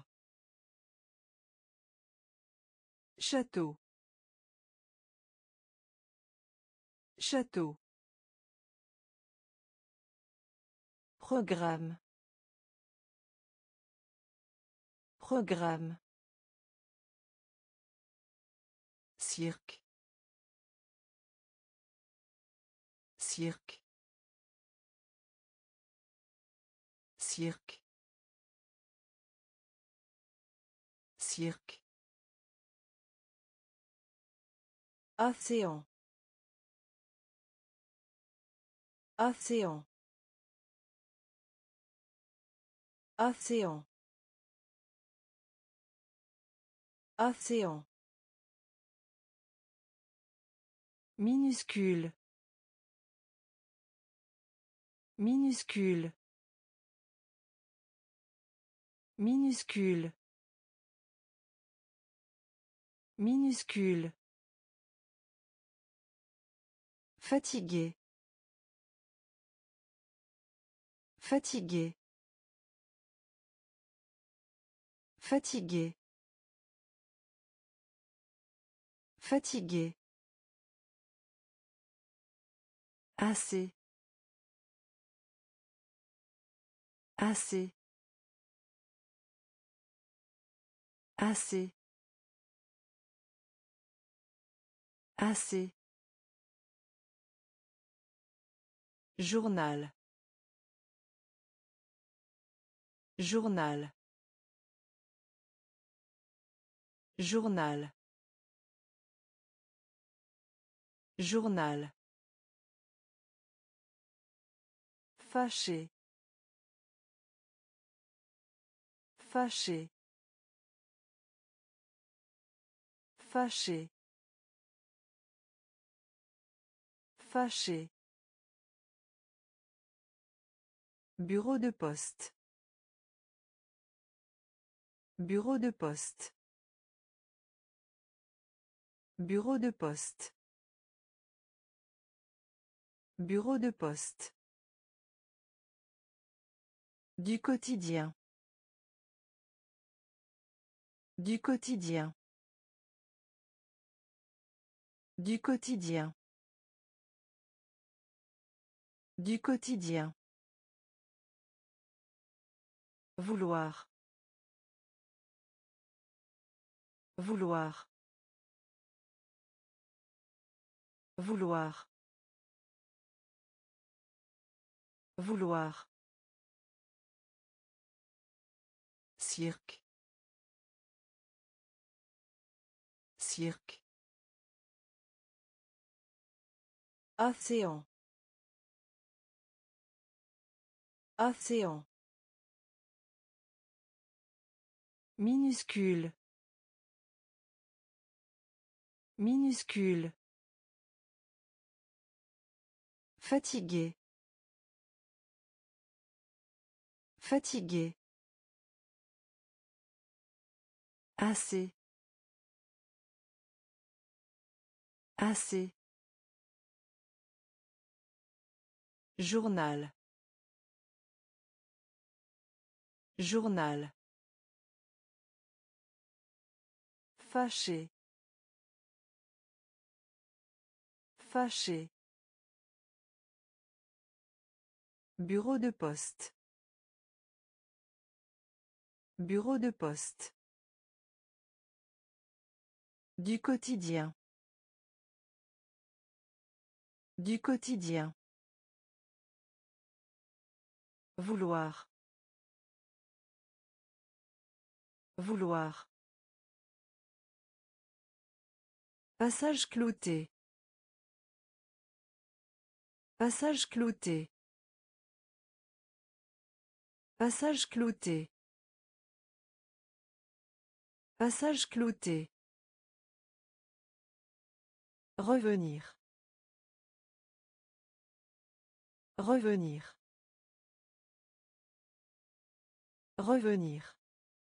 Château. Château. Programme. Programme. Cirque. Cirque. Cirque. Cirque. Océan. Océan. Océan. Océan. Minuscule. Minuscule. Minuscule. Minuscule. Fatigué. Fatigué. Fatigué. Fatigué. Assez. Assez. Assez. Assez. Journal. Journal. Journal. Journal. Fâché. Fâché. Fâché. Fâché. Bureau de poste. Bureau de poste. Bureau de poste. Bureau de poste. Du quotidien. Du quotidien. Du quotidien. Du quotidien. Vouloir. Vouloir. Vouloir. Vouloir. Cirque. Cirque. Océan. Océan. Minuscule. Minuscule. Fatigué. Fatigué. Assez. Assez. Journal. Journal. Fâché. Fâché. Bureau de poste. Bureau de poste. Du quotidien. Du quotidien. Vouloir. Vouloir. Passage clouté. Passage clouté. Passage clouté. Passage clouté. Revenir. Revenir. Revenir.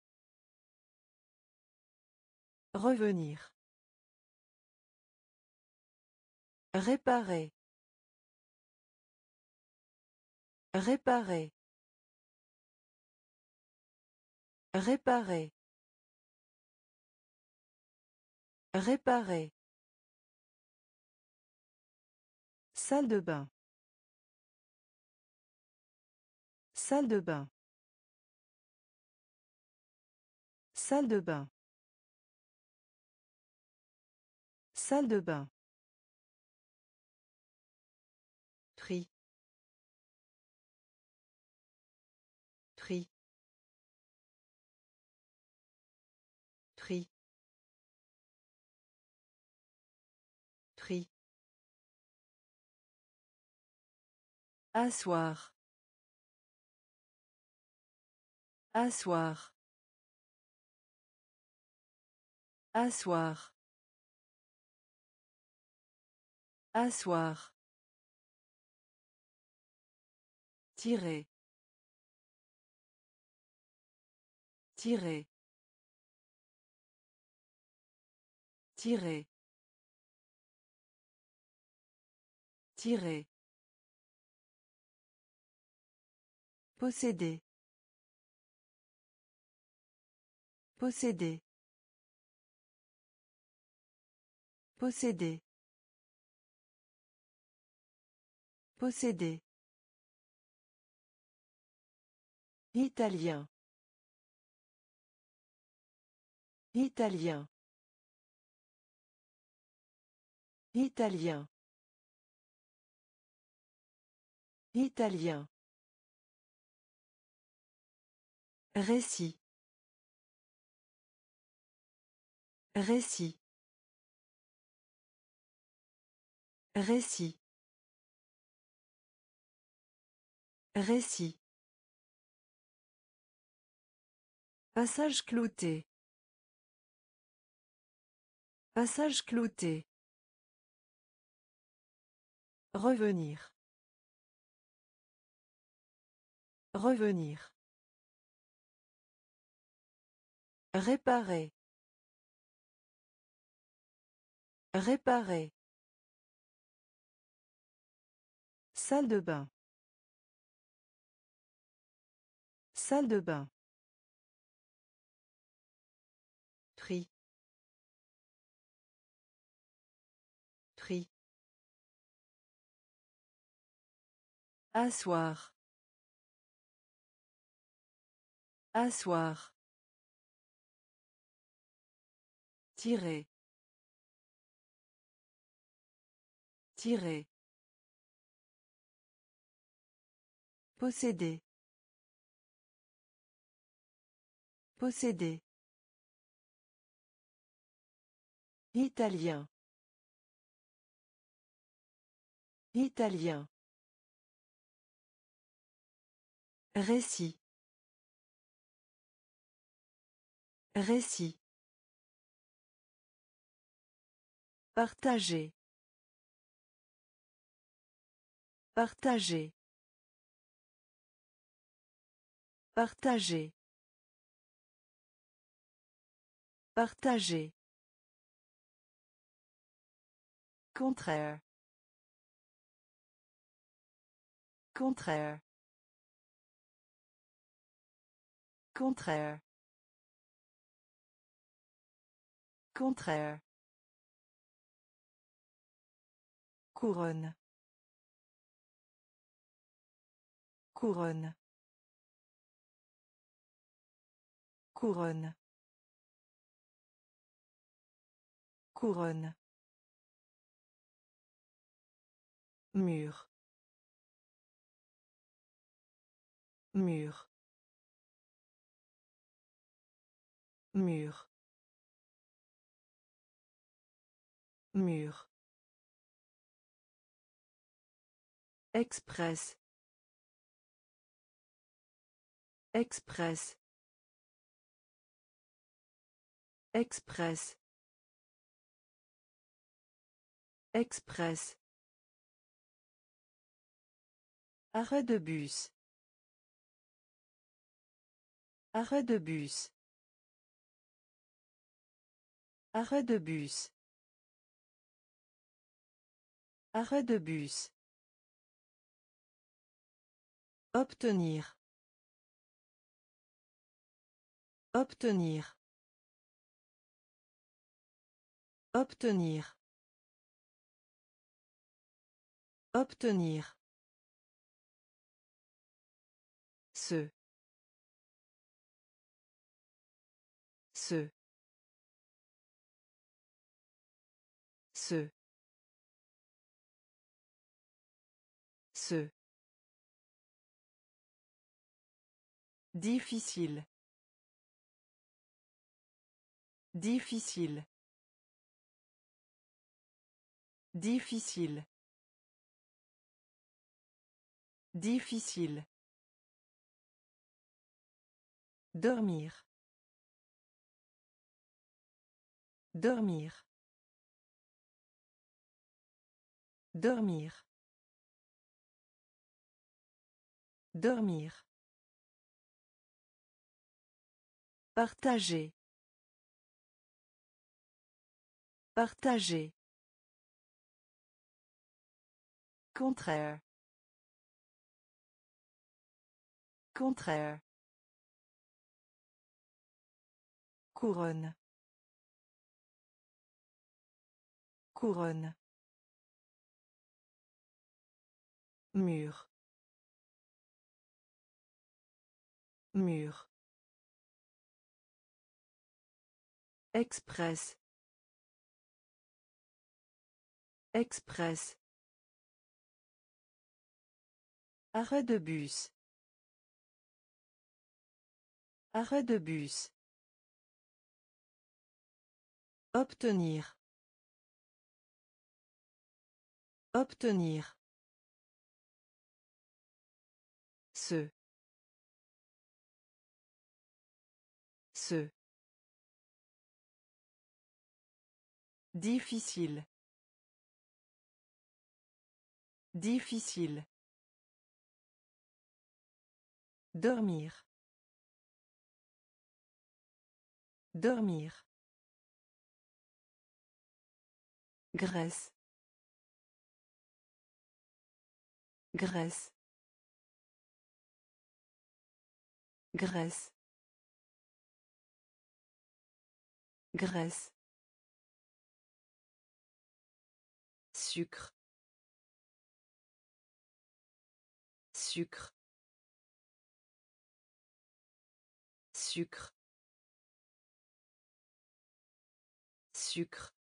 Revenir. Réparer. Réparer. Réparer. Réparer. Salle de bain. Salle de bain. Salle de bain. Salle de bain. Tri. Tri. Tri. Asseoir. Asseoir. Asseoir. Asseoir. Tirer. Tirer. Tirer. Tirer. Posséder. Posséder. Posséder. Posséder. Italien. Italien. Italien. Italien. Récit. Récit. Récit. Récit. Passage clouté. Passage clouté. Revenir. Revenir. Réparer. Réparer. Salle de bain. Salle de bain. Tri. Tri. Asseoir. Asseoir. Tirer. Tirer. Posséder. Posséder. Italien. Italien. Récit. Récit. Partager. Partager. Partager. Partager. Contraire. Contraire. Contraire. Contraire. Couronne. Couronne. Couronne. Couronne. Mur. Mur. Mur. Mur. Express. Express. Express. Express. Arrêt de bus. Arrêt de bus. Arrêt de bus. Arrêt de bus. Obtenir. Obtenir. Obtenir. Obtenir. Ce. Ce. Ce. Ce. Difficile. Difficile. Difficile. Difficile. Dormir. Dormir. Dormir. Dormir. Partager. Partager. Contraire. Contraire. Couronne. Couronne. Mur. Mur. Express. Express. Arrêt de bus. Arrêt de bus. Obtenir. Obtenir. Ce. Ce. Difficile. Difficile. Dormir. Dormir. Graisse. Graisse. Graisse. Graisse. Sucre. Sucre. Sucre. Sucre.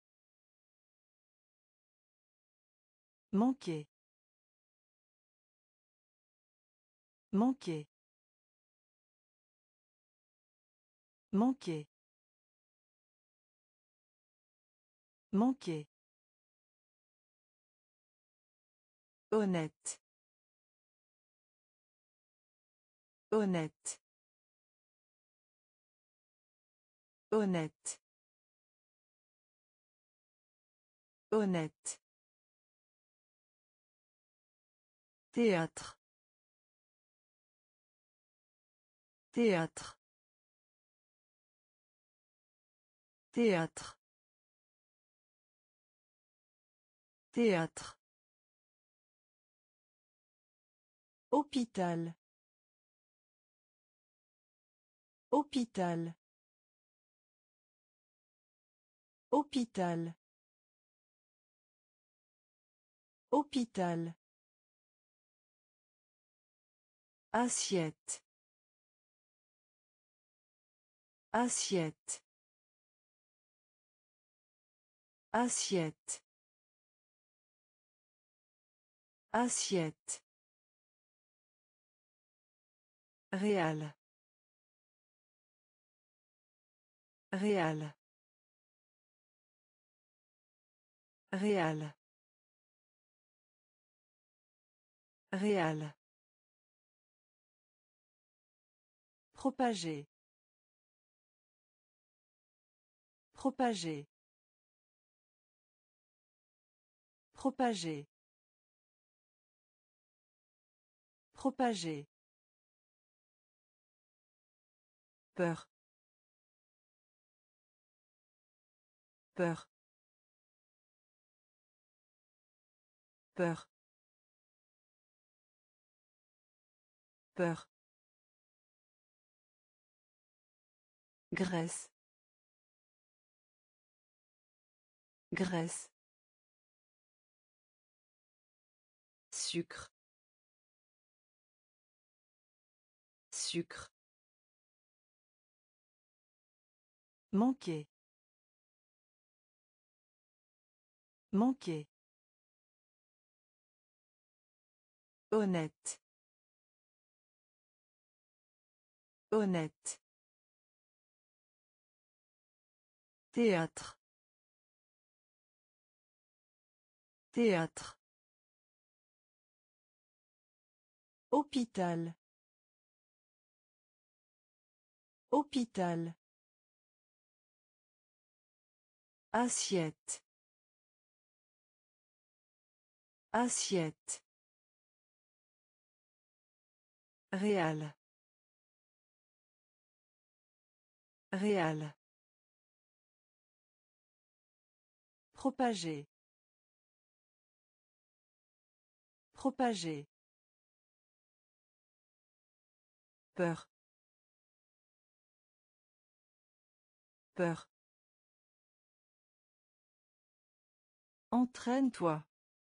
Manquer. Manquer. Manquer. Manquer. Honnête. Honnête. Honnête. Honnête. Théâtre. Théâtre. Théâtre. Théâtre. Hôpital. Hôpital. Hôpital. Hôpital. Assiette. Assiette. Assiette. Assiette. Réal. Réal. Réal. Réal. Propager. Propager. Propager. Propager. Peur. Peur. Peur. Peur. Graisse. Graisse. Sucre. Sucre. Manquer. Manquer. Honnête. Honnête. Théâtre. Théâtre. Hôpital. Hôpital. Assiette. Assiette. Réal. Réal. Propager. Propager. Peur. Peur. Entraîne-toi.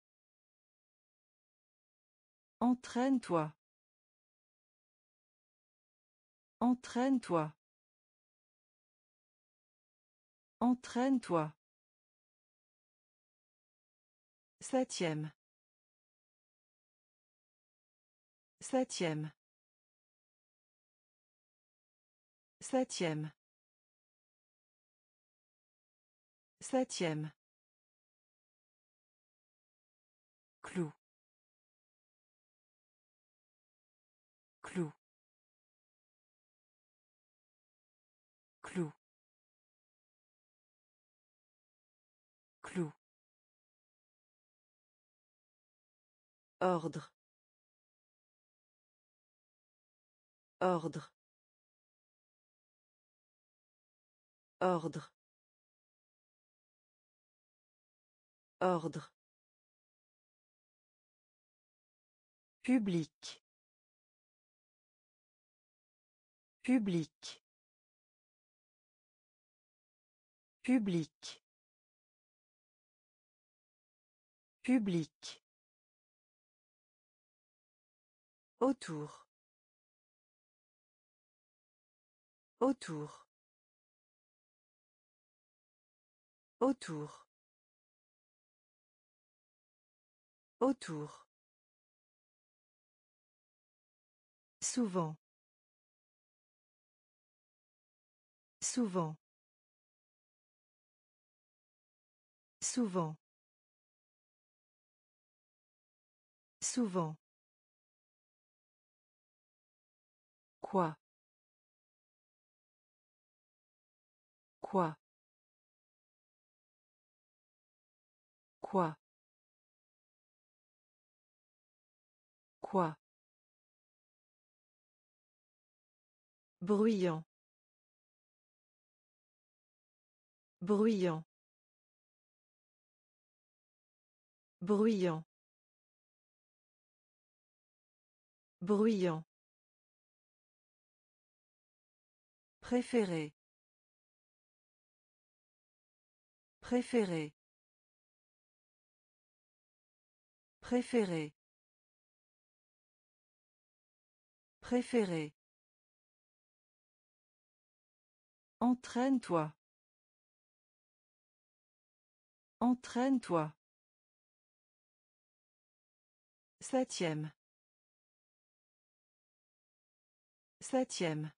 Entraîne-toi. Entraîne-toi. Entraîne-toi. Septième. Septième. Septième. Septième. Clou. Clou. Clou. Clou. Ordre. Ordre. Ordre. Ordre. Public. Public. Public. Public. Autour. Autour. Autour. Autour. Souvent. Souvent. Souvent. Souvent. Quoi? Quoi? Quoi? Quoi? Bruyant. Bruyant. Bruyant. Bruyant. Préféré. Préféré. Préféré. Préféré. Entraîne-toi. Entraîne-toi. Septième. Septième.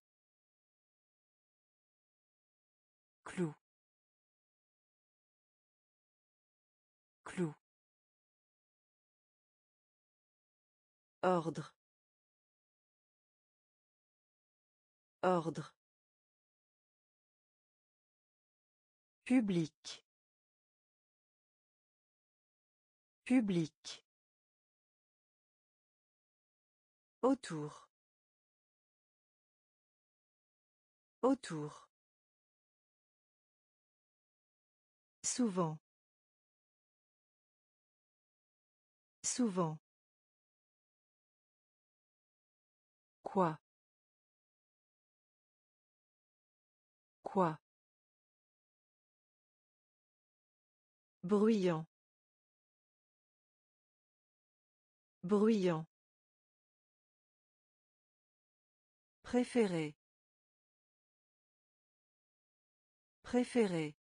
Clou. Clou. Ordre. Ordre. Public. Public. Autour. Autour. Souvent. Souvent. Quoi? Quoi? Bruyant. Bruyant. Préféré. Préféré.